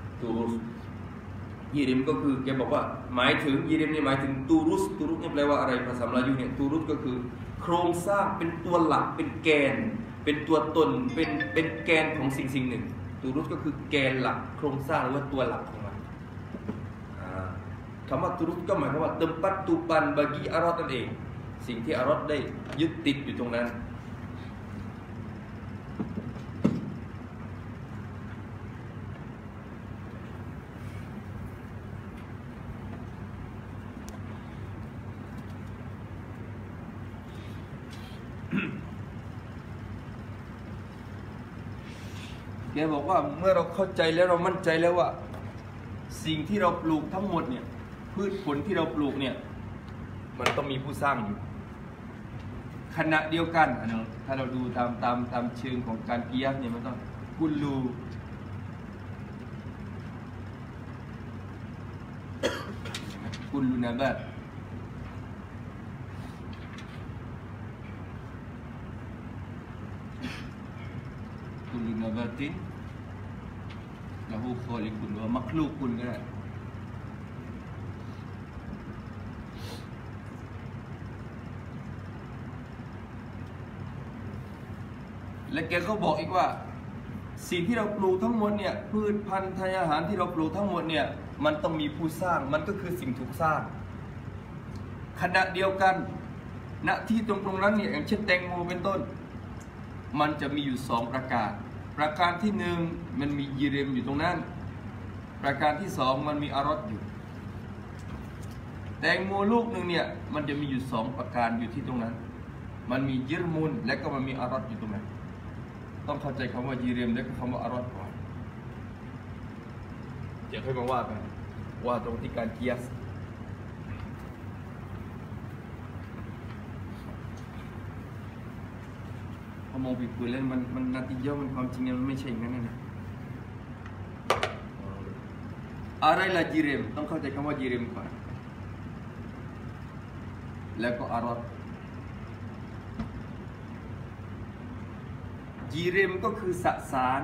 ยิริมก็คือแกบอกว่าหมายถึงยิริมนี่หมายถึงตูรุสนี่แปลว่าอะไรภาษามลายูเนี่ยตูรุสก็คือโครงสร้างเป็นตัวหลักเป็นแกนเป็นตัวตนเป็นแกนของสิ่งหนึ่งตูรุสก็คือแกนหลักโครงสร้างหรือว่าตัวหลักของมันคำว่าตูรุสก็หมายความว่าtempat tupan bagi aradนั่นเองสิ่งที่อารอดได้ยึดติดอยู่ตรงนั้นแกบอกว่าเมื่อเราเข้าใจแล้วเรามั่นใจแล้วว่าสิ่งที่เราปลูกทั้งหมดเนี่ยพืชผลที่เราปลูกเนี่ยมันต้องมีผู้สร้างอยู่ขณะเดียวกันนะถ้าเราดูตามเชิงของการกิยาสเนี่ยมันต้องกุลูนาบัตกุลูนาบัตินละหูคอลิกุลว่ามักลูกคุณก็ได้และแกก็บอกอีกว่าสิ่งที่เราปลูกทั้งหมดเนี่ยพืชพันธุ์ธัญญาหารที่เราปลูกทั้งหมดเนี่ยมันต้องมีผู้สร้างมันก็คือสิ่งถูกสร้างขณะเดียวกันณที่ตรงนั้นเนี่ยอย่างเช่นแตงโมเป็นต้นมันจะมีอยู่2ประการที่1มันมียีเรมอยู่ตรงนั้นประการที่2มันมีอารอดอยู่แตงโมลูกหนึ่งเนี่ยมันจะมีอยู่2ประการอยู่ที่ตรงนั้นมันมียิรมุนและก็มันมีอารอดอยู่ตรงนั้นต้องเข้าใจคำว่ายีเรมและก็คำว่าอารอดก่อนเดี๋ยวค่อยมาว่ากันว่าตรงที่การกิยาสพอมองผิดปืนเล่นมันนาทีเยอะมันความจริงมันไม่ใช่อย่างนั้นนะอะไรล่ะยีเรมต้องเข้าใจคำว่ายีเรมก่อนแล้วก็อารอดยีเรมก็คือสสาร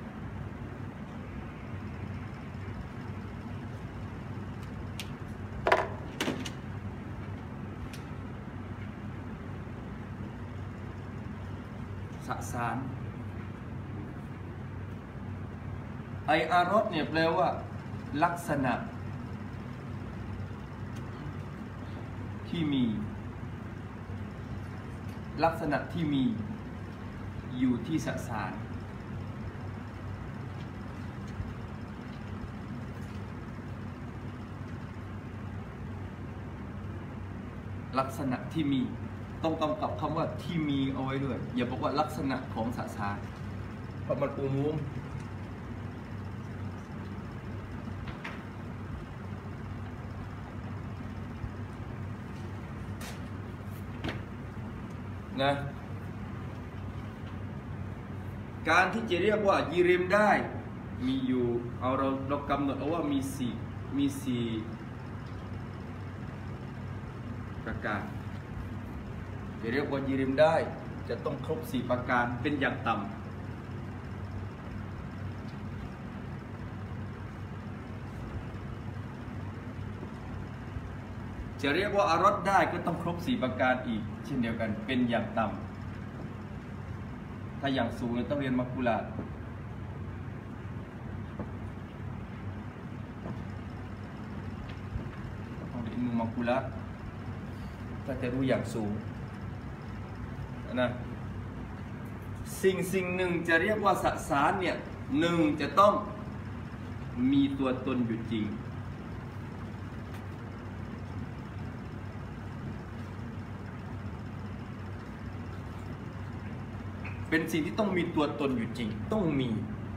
ไออารอดเนี่ยแปลว่าลักษณะที่มีอยู่ที่สสารลักษณะที่มีต้องกำกับคำว่าที่มีเอาไว้ด้วยอย่าบอกว่าลักษณะของสสารเพราะมันอุมุมนะการที่จะเรียกว่ายีเรมได้มีอยู่เอาเรากำหนดเอาว่ามีสี่ประการจะเรียกว่ายีเรมได้จะต้องครบ4ประการเป็นอย่างต่ำจะเรียกว่าอารอดได้ก็ต้องครบ4ประการอีกเช่นเดียวกันเป็นอย่างต่ำถ้าอย่างสูงต้องเรียนมักกุลาต้องเรียนมักกุลาถ้าจะรู้อย่างสูงนะสิ่งหนึ่งจะเรียกว่าสสารเนี่ย1จะต้องมีตัวตนอยู่จริงเป็นสิ่งที่ต้องมีตัวตนอยู่จริงต้องมี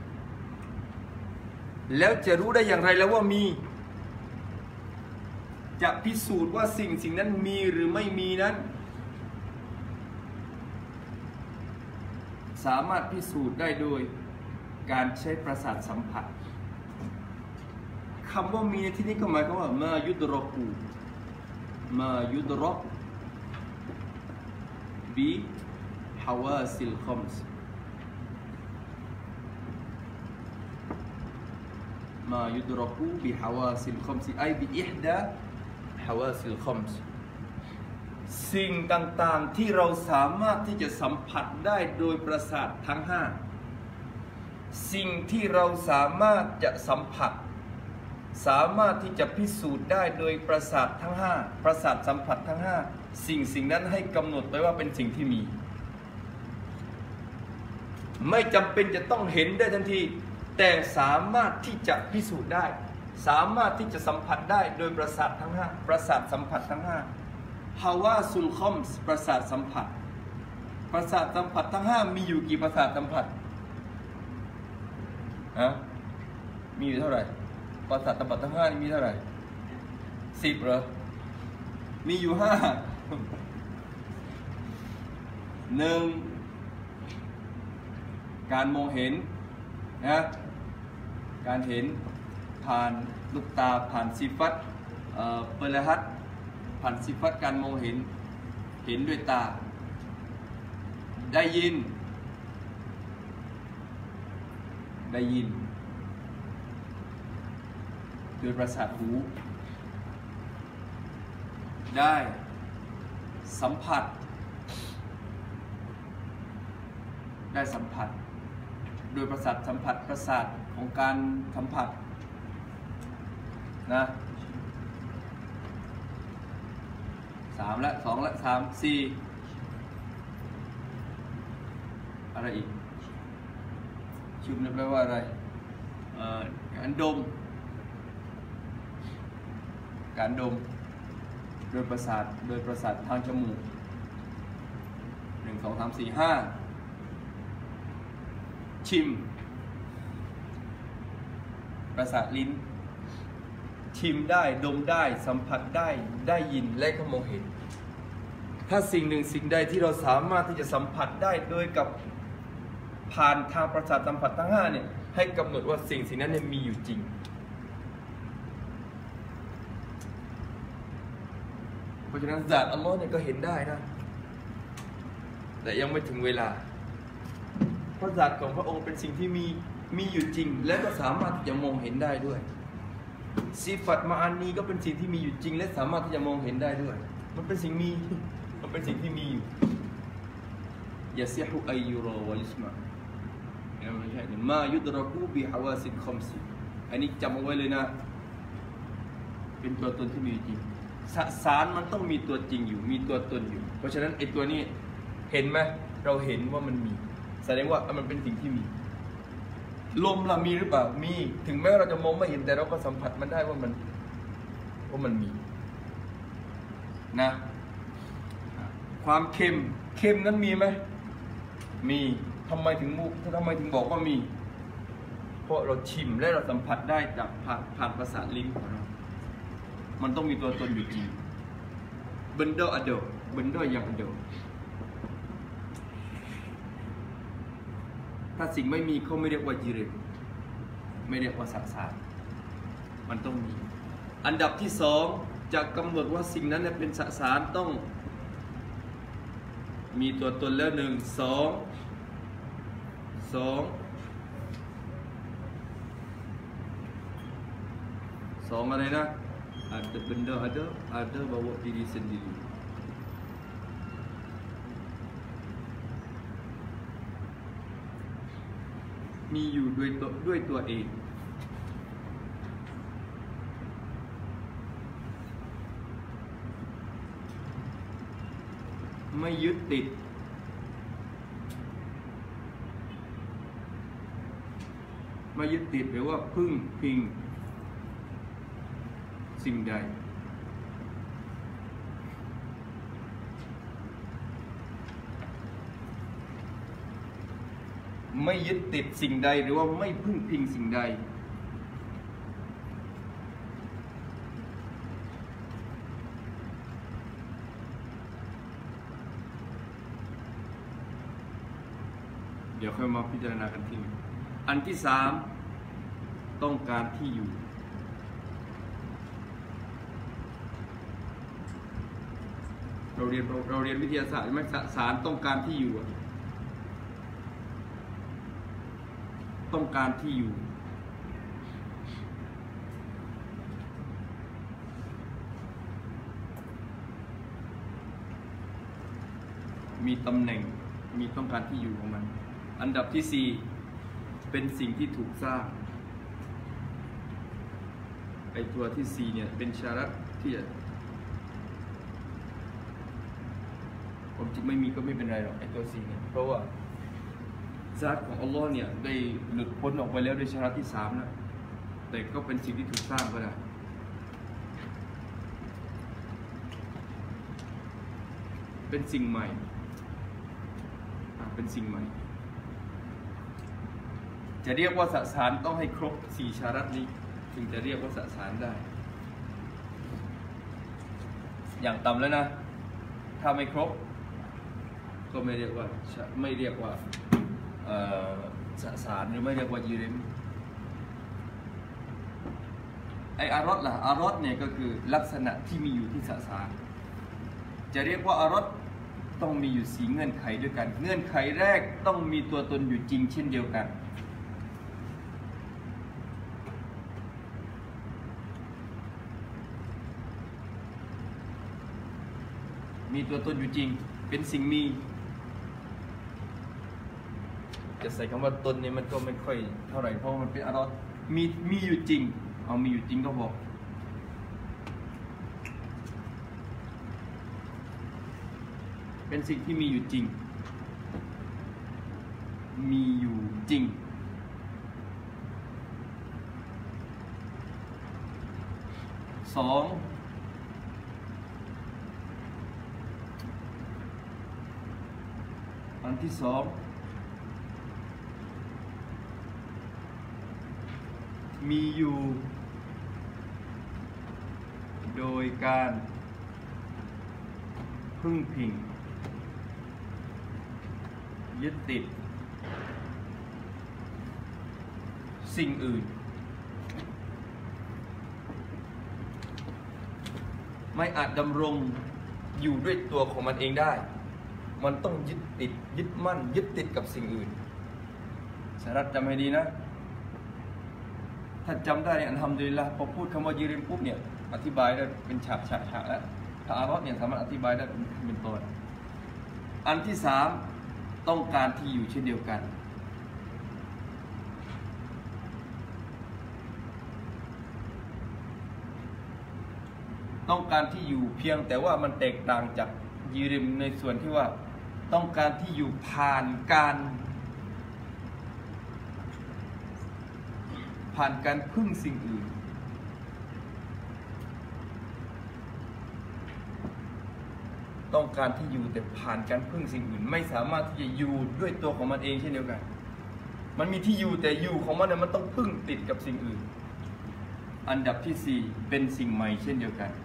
แล้วจะรู้ได้อย่างไรแล้วว่ามีจะพิสูจน์ว่าสิ่งนั้นมีหรือไม่มีนั้นสามารถพิสูจน์ได้โดยการใช้ประสาทสัมผัสคำว่ามีในที่นี้ก็หมายความว่ามายุดรกูมายุดรกบีฮาวาซิลคอมส์มายุดรกูบิฮาวาซิลคอมส์ไอบิอิฮดาฮาวาซิลคอมส์สิ่งต่างๆที่เราสามารถที่จะสัมผัสได้โดยประสาททั้ง5สิ่งที่เราสามารถจะสัมผัสสามารถที่จะพิสูจน์ได้โดยประสาททั้ง5ประสาทสัมผัสทั้ง5สิ่งนั้นให้กำหนดไว้ว่าเป็นสิ่งที่มีไม่จำเป็นจะต้องเห็นได้ทันทีแต่สามารถที่จะพิสูจน์ได้สามารถที่จะสัมผัสได้โดยประสาททั้ง5ประสาทสัมผัสทั้ง5ฮาวาซุลคอมส์ประสาทสัมผัสประสาทสัมผัสทั้ง5มีอยู่กี่ประสาทสัมผัสมีอยู่เท่าไหร่ประสาทสัมผัสทั้ง5นี่มีเท่าไหร่10เหรอมีอยู่5 1การมองเห็นนะการเห็นผ่านลูกตาผ่านซิฟัตเปรหัตผ่านซิฟัตการมองเห็นด้วยตาได้ยินโดยประสาทหูได้สัมผัสโดยประสาทสัมผัสประสาทของการสัมผัสนะ3และ2และ3 4อะไรอีกชุมแปลว่าอะไรการดมโดยประสาททางจมูก1 2 3 4 5ชิมประสาทลิ้นชิมได้ดมได้สัมผัสได้ยินและก็มองเห็นถ้าสิ่งหนึ่งสิ่งใดที่เราสามารถที่จะสัมผัสได้โดยกับผ่านทางประสาทสัมผัสทั้ง5เนี่ยให้กำหนดว่าสิ่งนั้นเนี่ยมีอยู่จริงเพราะฉะนั้นญาติอัลลอฮ์เนี่ยก็เห็นได้นะแต่ยังไม่ถึงเวลาเพราะญาติของพระองค์เป็นสิ่งที่มีอยู่จริงและก็สามารถที่จะมองเห็นได้ด้วยซิฟัตมาอานีก็เป็นสิ่งที่มีอยู่จริงและสามารถที่จะมองเห็นได้ด้วยมันเป็นสิ่งที่มีอยู่ยะซิฮุอัยยูรอวะยุสมาไม่ใช่มายุดรกูบิฮาวาซินคอมซิอันนี้จำเอาไว้เลยนะเป็นตัวตนที่มีจริงสสารมันต้องมีตัวจริงอยู่มีตัวตนอยู่เพราะฉะนั้นไอ้ตัวนี้เห็นไหมเราเห็นว่ามันมีแสดงว่ามันเป็นสิ่งที่มีลมเรามีหรือเปล่ามีถึงแม้เราจะมองไม่เห็นแต่เราก็สัมผัสมันได้ว่ามันมีนะความเค็มนั้นมีไหมมีทำไมถึงบอกว่ามีเพราะเราชิมและเราสัมผัสได้จากผ่านประสาทลิ้นของเรามันต้องมีตัวตนอยู่จริงบันเดอร์อเดอร์บันเดอร์ยังอเดอร์ถ้าสิ่งไม่มีเขาไม่เรียกว่าจิริมไม่เรียกว่าสสารมันต้องมีอันดับที่2จะกำหนดว่าสิ่งนั้นเป็นสสารต้องมีตัวตนแล้ว1 2อะไรนะada benda ada bawa diri sendiriมีอยู่ด้วยตัวเองไม่ยึดติดหรือว่าพึ่งพิงสิ่งใดไม่ยึดติดสิ่งใดหรือว่าไม่พึ่งพิงสิ่งใดเดี๋ยวค่อยมาพิจารณากันทีอันที่3ต้องการที่อยู่เราเรียนวิทยาศาสตร์ใช่ไหมสารต้องการที่อยู่ต้องการที่อยู่มีตำแหน่งมีต้องการที่อยู่ของมันอันดับที่4เป็นสิ่งที่ถูกสร้างไอตัวที่ 4 เนี่ยเป็นชารัตที่ผมจริงไม่มีก็ไม่เป็นไรหรอกไอตัว 4 เนี่ยเพราะว่าซาตของอัลลอฮ์เนี่ยได้หลุดพ้นออกไปแล้วด้วยชารัตที่ 3 นะแต่ก็เป็นสิ่งที่ถูกสร้างก็ได้เป็นสิ่งใหม่เป็นสิ่งใหม่จะเรียกว่าสสารต้องให้ครบ4ชารัตนี้ถึงจะเรียกว่าสสารได้อย่างต่ำแล้วนะถ้าไม่ครบก็ไม่เรียกว่าสสารหรือไม่เรียกว่ายีริมไออารอดล่ะอารอดเนี่ยก็คือลักษณะที่มีอยู่ที่สสารจะเรียกว่าอารอดต้องมีอยู่4เงื่อนไขด้วยกันเงื่อนไขแรกต้องมีตัวตนอยู่จริงเช่นเดียวกันมีตัวตนอยู่จริงเป็นสิ่งมีจะใส่คำว่าตนเนี่ยมันก็ไม่ค่อยเท่าไหร่เพราะมันเป็นอารอดมีอยู่จริงเอามีอยู่จริงก็พอเป็นสิ่งที่มีอยู่จริงมีอยู่จริง2อันที่ 2มีอยู่โดยการพึ่งพิงยึดติดสิ่งอื่นไม่อาจดำรงอยู่ด้วยตัวของมันเองได้มันต้องยึดติดยึดมั่นยึดติดกับสิ่งอื่นสารัตจำให้ดีนะถ้าจำได้อัลฮัมดุลิลละห์พอพูดคำว่ายีริมปุ๊บเนี่ยอธิบายได้เป็นฉากแล้วถ้าอารอดเนี่ยสามารถอธิบายได้เป็นตอนอันที่ 3ต้องการที่อยู่เช่นเดียวกันต้องการที่อยู่เพียงแต่ว่ามันแตกต่างจากยีริมในส่วนที่ว่าต้องการที่อยู่ผ่านการพึ่งสิ่งอื่นต้องการที่อยู่แต่ผ่านการพึ่งสิ่งอื่นไม่สามารถที่จะอยู่ด้วยตัวของมันเองเช่นเดียวกันมันมีที่อยู่แต่อยู่ของมันเนี่ยมันต้องพึ่งติดกับสิ่งอื่นอันดับที่ 4เป็นสิ่งใหม่เช่นเดียวกัน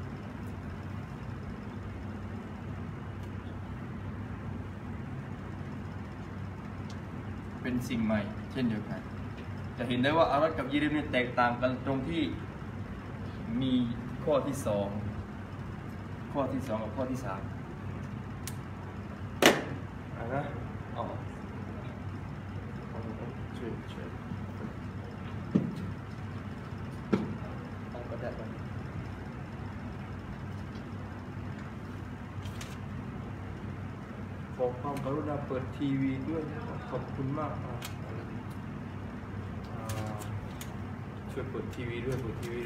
เป็นสิ่งใหม่เช่นเดียวกันจะเห็นได้ว่าอารอดกับยีริมเนี่ยแตกต่างกันตรงที่มีข้อที่ 2กับข้อที่ 3นะอ๋อช่วยเอากระดาษมาขอความกรุณาเปิดทีวีด้วยขอบคุณมากช่วยเปิดทีวีด้วย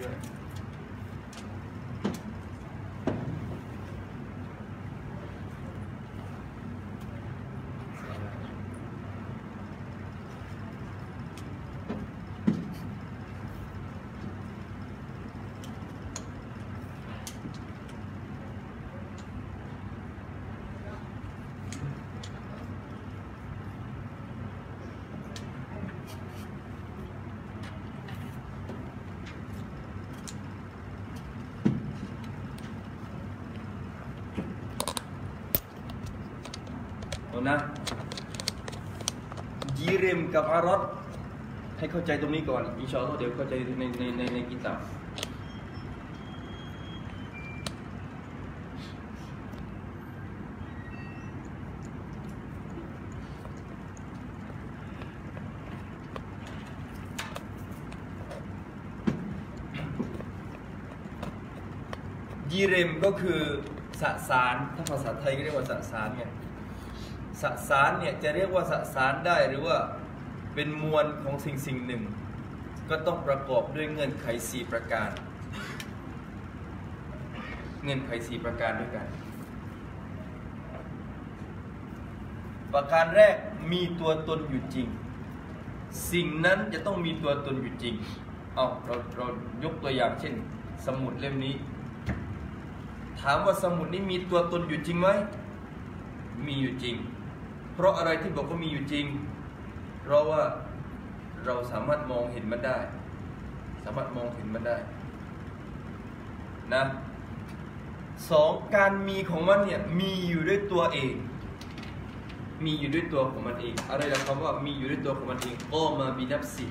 นะยีริมกับอารอดให้เข้าใจตรงนี้ก่อนอินชาอัลลอฮ์เดี๋ยวเข้าใจในกิตาบยีริมก็คือสสารถ้าภาษาไทยก็เรียกว่าสสารไงสสารเนี่ยจะเรียกว่าสสารได้หรือว่าเป็นมวลของสิ่งหนึ่งก็ต้องประกอบด้วยเงื่อนไข4ประการเงื่อนไข4ประการด้วยกันประการแรกมีตัวตนอยู่จริงสิ่งนั้นจะต้องมีตัวตนอยู่จริงเรายกตัวอย่างเช่นสมุดเล่มนี้ถามว่าสมุดนี้มีตัวตนอยู่จริงไหมมีอยู่จริงเพราะอะไรที่บอกว่ามีอยู่จริงเพราะว่าเราสามารถมองเห็นมันได้นะ2การมีของมันเนี่ยมีอยู่ด้วยตัวเองมีอยู่ด้วยตัวของมันเองอะไรล่ะคำว่ามีอยู่ด้วยตัวของมันเองโอมาบินับสิ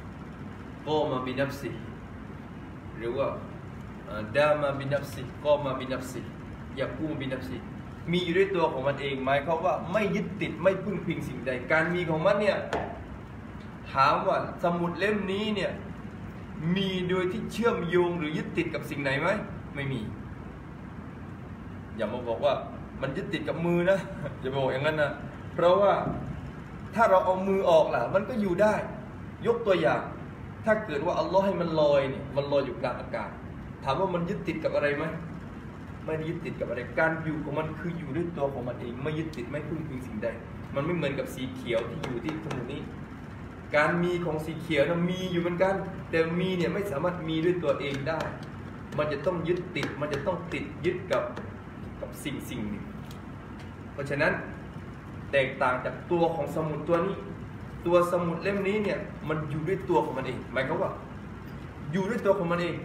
หรือว่าดามาบินับสิก็มาบินับสิยากูบินับสิมีอยู่ด้วยตัวของมันเองหมายความว่าไม่ยึดติดไม่พึ่งพิงสิ่งใดการมีของมันเนี่ยถามว่าสมุดเล่มนี้เนี่ยมีโดยที่เชื่อมโยงหรือยึดติดกับสิ่งไหนไหมไม่มีอย่ามาบอกว่ามันยึดติดกับมือนะอย่าบอกอย่างนั้นนะเพราะว่าถ้าเราเอามือออกล่ะมันก็อยู่ได้ยกตัวอย่างถ้าเกิดว่าอัลลอฮ์ให้มันลอยเนี่ยมันลอยอยู่กลางอากาศถามว่ามันยึดติดกับอะไรไหมไม่ยึดติดกับอะไรการอยู่ของมันคืออยู่ด้วยตัวของมันเองไม่ยึดติดไม่พึ่งพิงสิ่งใดมันไม่เหมือนกับสีเขียวที่อยู่ที่สมุดนี้การมีของสีเขียวนะมีอยู่เหมือนกันแต่มีเนี่ยไม่สามารถมีด้วยตัวเองได้มันจะต้องยึดติดมันจะต้องติดยึดกับสิ่งหนึ่งเพราะฉะนั้นแตกต่างจากตัวของสมุดตัวนี้ตัวสมุดเล่มนี้เนี่ยมันอยู่ด้วยตัวของมันเองหมายความว่าอยู่ด้วยตัวของมันเอง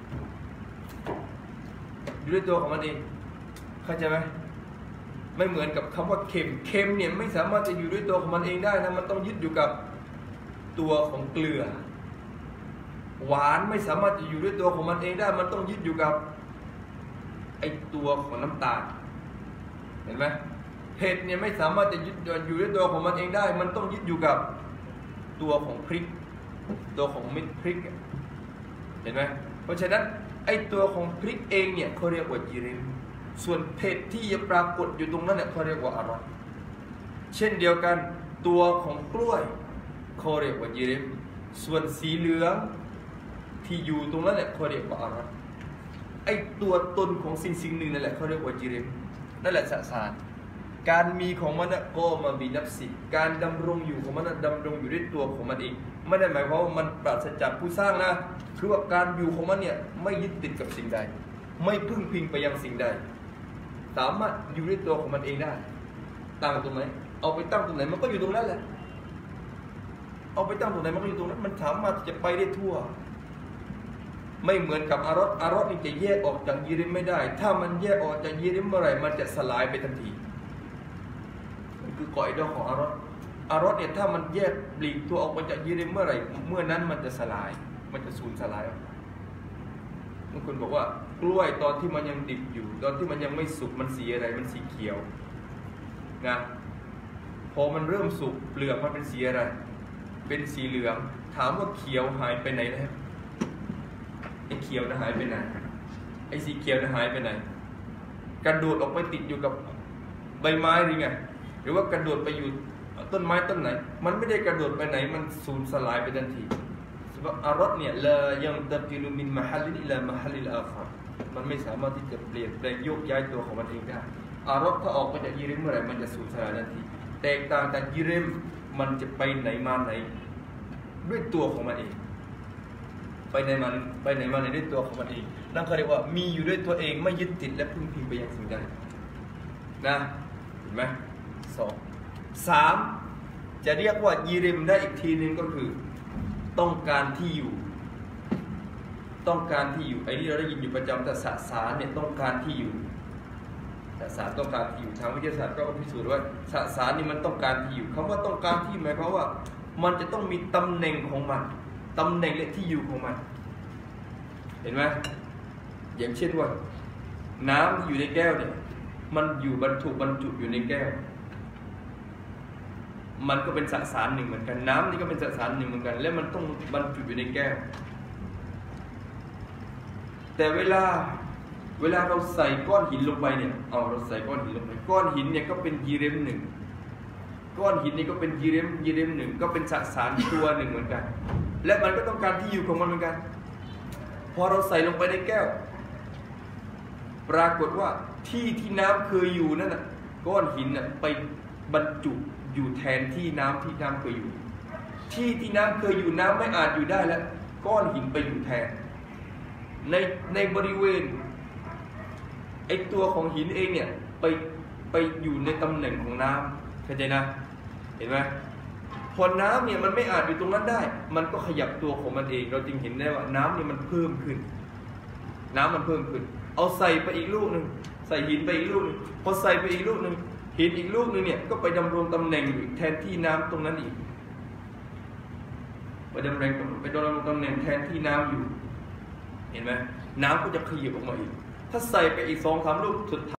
อยู่ด้วยตัวของมันเองเข้าใจไหมไม่เหมือนกับคำว่าเค็มเนี่ยไม่สามารถจะอยู่ด้วยตัวของมันเองได้นะมันต้องยึดอยู่กับตัวของเกลือหวานไม่สามารถจะอยู่ด้วยตัวของมันเองได้มันต้องยึดอยู่กับไอตัวของน้ำตาลเห็นไหมเผ็ดเนี่ยไม่สามารถจะยึดอยู่ด้วยตัวของมันเองได้มันต้องยึดอยู่กับตัวของพริกตัวของเม็ดพริกเห็นไหมเพราะฉะนั้นไอตัวของพริกเองเนี่ยเขาเรียกว่าจิริมส่วนเผ็ดที่จะปรากฏอยู่ตรงนั้นเนี่ยเขาเรียกว่าอารอดเช่นเดียวกันตัวของกล้วยเขาเรียกว่าจิริมส่วนสีเหลืองที่อยู่ตรงนั้นเนี่ยเขาเรียกว่าอารอดไอตัวตนของสิ่งหนึ่งนั่นแหละเขาเรียกว่าจิริมนั่นแหละสสารการมีของมันนะก็มาบินับสิการดำรงอยู่ของมันนะดำรงอยู่ด้วยตัวของมันเองไม่ได้หมายความว่ามันปราศจากผู้สร้างนะคือว่าการอยู่ของมันเนี่ยไม่ยึดติดกับสิ่งใดไม่พึ่งพิงไปยังสิ่งใดสามารถอยู่ด้วยตัวของมันเองได้ตั้งตรงไหนเอาไปตั้งตรงไหนมันก็อยู่ตรงนั้นแหละเอาไปตั้งตรงไหนมันก็อยู่ตรงนั้นมันสามารถจะไปได้ทั่วไม่เหมือนกับอารอดนี่จะแยกออกจากยิริมไม่ได้ถ้ามันแยกออกจากยิริมเมื่อไหร่มันจะสลายไปทันทีคือกอยดอกของอารอดเนี่ยถ้ามันแยกปลีกตัวออกมาจากยิริมเมื่อไหร่เมื่อนั้นมันจะสลายมันจะสูญสลายออกบางคนบอกว่ากล้วยตอนที่มันยังดิบอยู่ตอนที่มันยังไม่สุกมันสีอะไรมันสีเขียวนะพอมันเริ่มสุกเปลือกมันเป็นสีอะไรเป็นสีเหลืองถามว่าเขียวหายไปไหนแล้วไอ้เขียวนะหายไปไหนไอ้สีเขียวนะหายไปไหนกระโดดออกไปติดอยู่กับใบไม้หรือไงหรือว่ากระโดดไปอยู่ต้นไม้ต้นไหนมันไม่ได้กระโดดไปไหนมันสูญสลายไปทันทีเพราะอารอดเนี่ยละยังตับกิลุมินมะฮัลลินอิลามะฮัลลิลอาคัรมันไม่สามารถที่จะเปลี่ยนแปลงโยกย้ายตัวของมันเองได้อารอดถ้าออกมาจากยิริมเมื่อไหร่มันจะสูญสลายทันทีแตกต่างจากยิริมมันจะไปไหนมาไหนด้วยตัวของมันเองไปไหนมาไหนด้วยตัวของมันเองนั่นเขาเรียกว่ามีอยู่ด้วยตัวเองไม่ยึดติดและพึ่งพิงไปยังสิ่งใดนะเห็นไหม3จะเรียกว่ายิริมได้อีกทีนึงก็คือต้องการที่อยู่ไอ้ที่เราได้ยินอยู่ประจำแต่สสารเนี่ยต้องการที่อยู่สสารต้องการที่อยู่ทางวิทยาศาสตร์ก็พิสูจน์ว่าสสารนี่มันต้องการที่อยู่คำว่าต้องการที่หมายความว่ามันจะต้องมีตำแหน่งของมันตำแหน่งและที่อยู่ของมันเห็นไหมอย่างเช่นว่าน้ำที่อยู่ในแก้วเนี่ยมันอยู่บรรจุอยู่ในแก้วมันก็เป็นสสารหนึ่งเหมือนกันน้ำนี่ก็เป็นสสารหนึ่งเหมือนกันและมันต้องบรรจุอยู่ในแก้วแต่เวลาเราใส่ก้อนหินลงไปเนี่ยเราใส่ก้อนหินลงไปก้อนหินเนี่ยก็เป็นยิริมหนึ่งก้อนหินนี่ก็เป็นยิริมหนึ่งก็เป็นสสารตัวหนึ่งเหมือนกันและมันก็ต้องการที่อยู่ของมันเหมือนกันพอเราใส่ลงไปในแก้วปรากฏว่าที่น้ำเคยอยู่นั่นน่ะก้อนหินน่ะไปบรรจุอยู่แทนที่น้ำเคยอยู่ที่น้ำเคยอยู่น้ำไม่อาจอยู่ได้แล้วก้อนหินไปอยู่แทนในบริเวณไอตัวของหินเองเนี่ยไปอยู่ในตำแหน่งของน้ำเข้าใจนะเห็นไหมพอน้ำเนี่ยมันไม่อาจอยู่ตรงนั้นได้มันก็ขยับตัวของมันเองเราจึงเห็นได้ว่าน้ำเนี่ยมันเพิ่มขึ้นน้ำมันเพิ่มขึ้นเอาใส่ไปอีกลูกหนึ่งใส่หินไปอีกลูกหนึ่งพอใส่ไปอีกลูกหนึ่งหินอีกลูกหนึ่งเนี่ยก็ไปดำรงตำแหน่งอยู่แทนที่น้ำตรงนั้นอีกไปดำรงตำแหน่งแทนที่น้ำอยู่เห็นไหมน้ำก็จะขยับออกมาอีกถ้าใส่ไปอีก2-3 ลูกสุดท้าย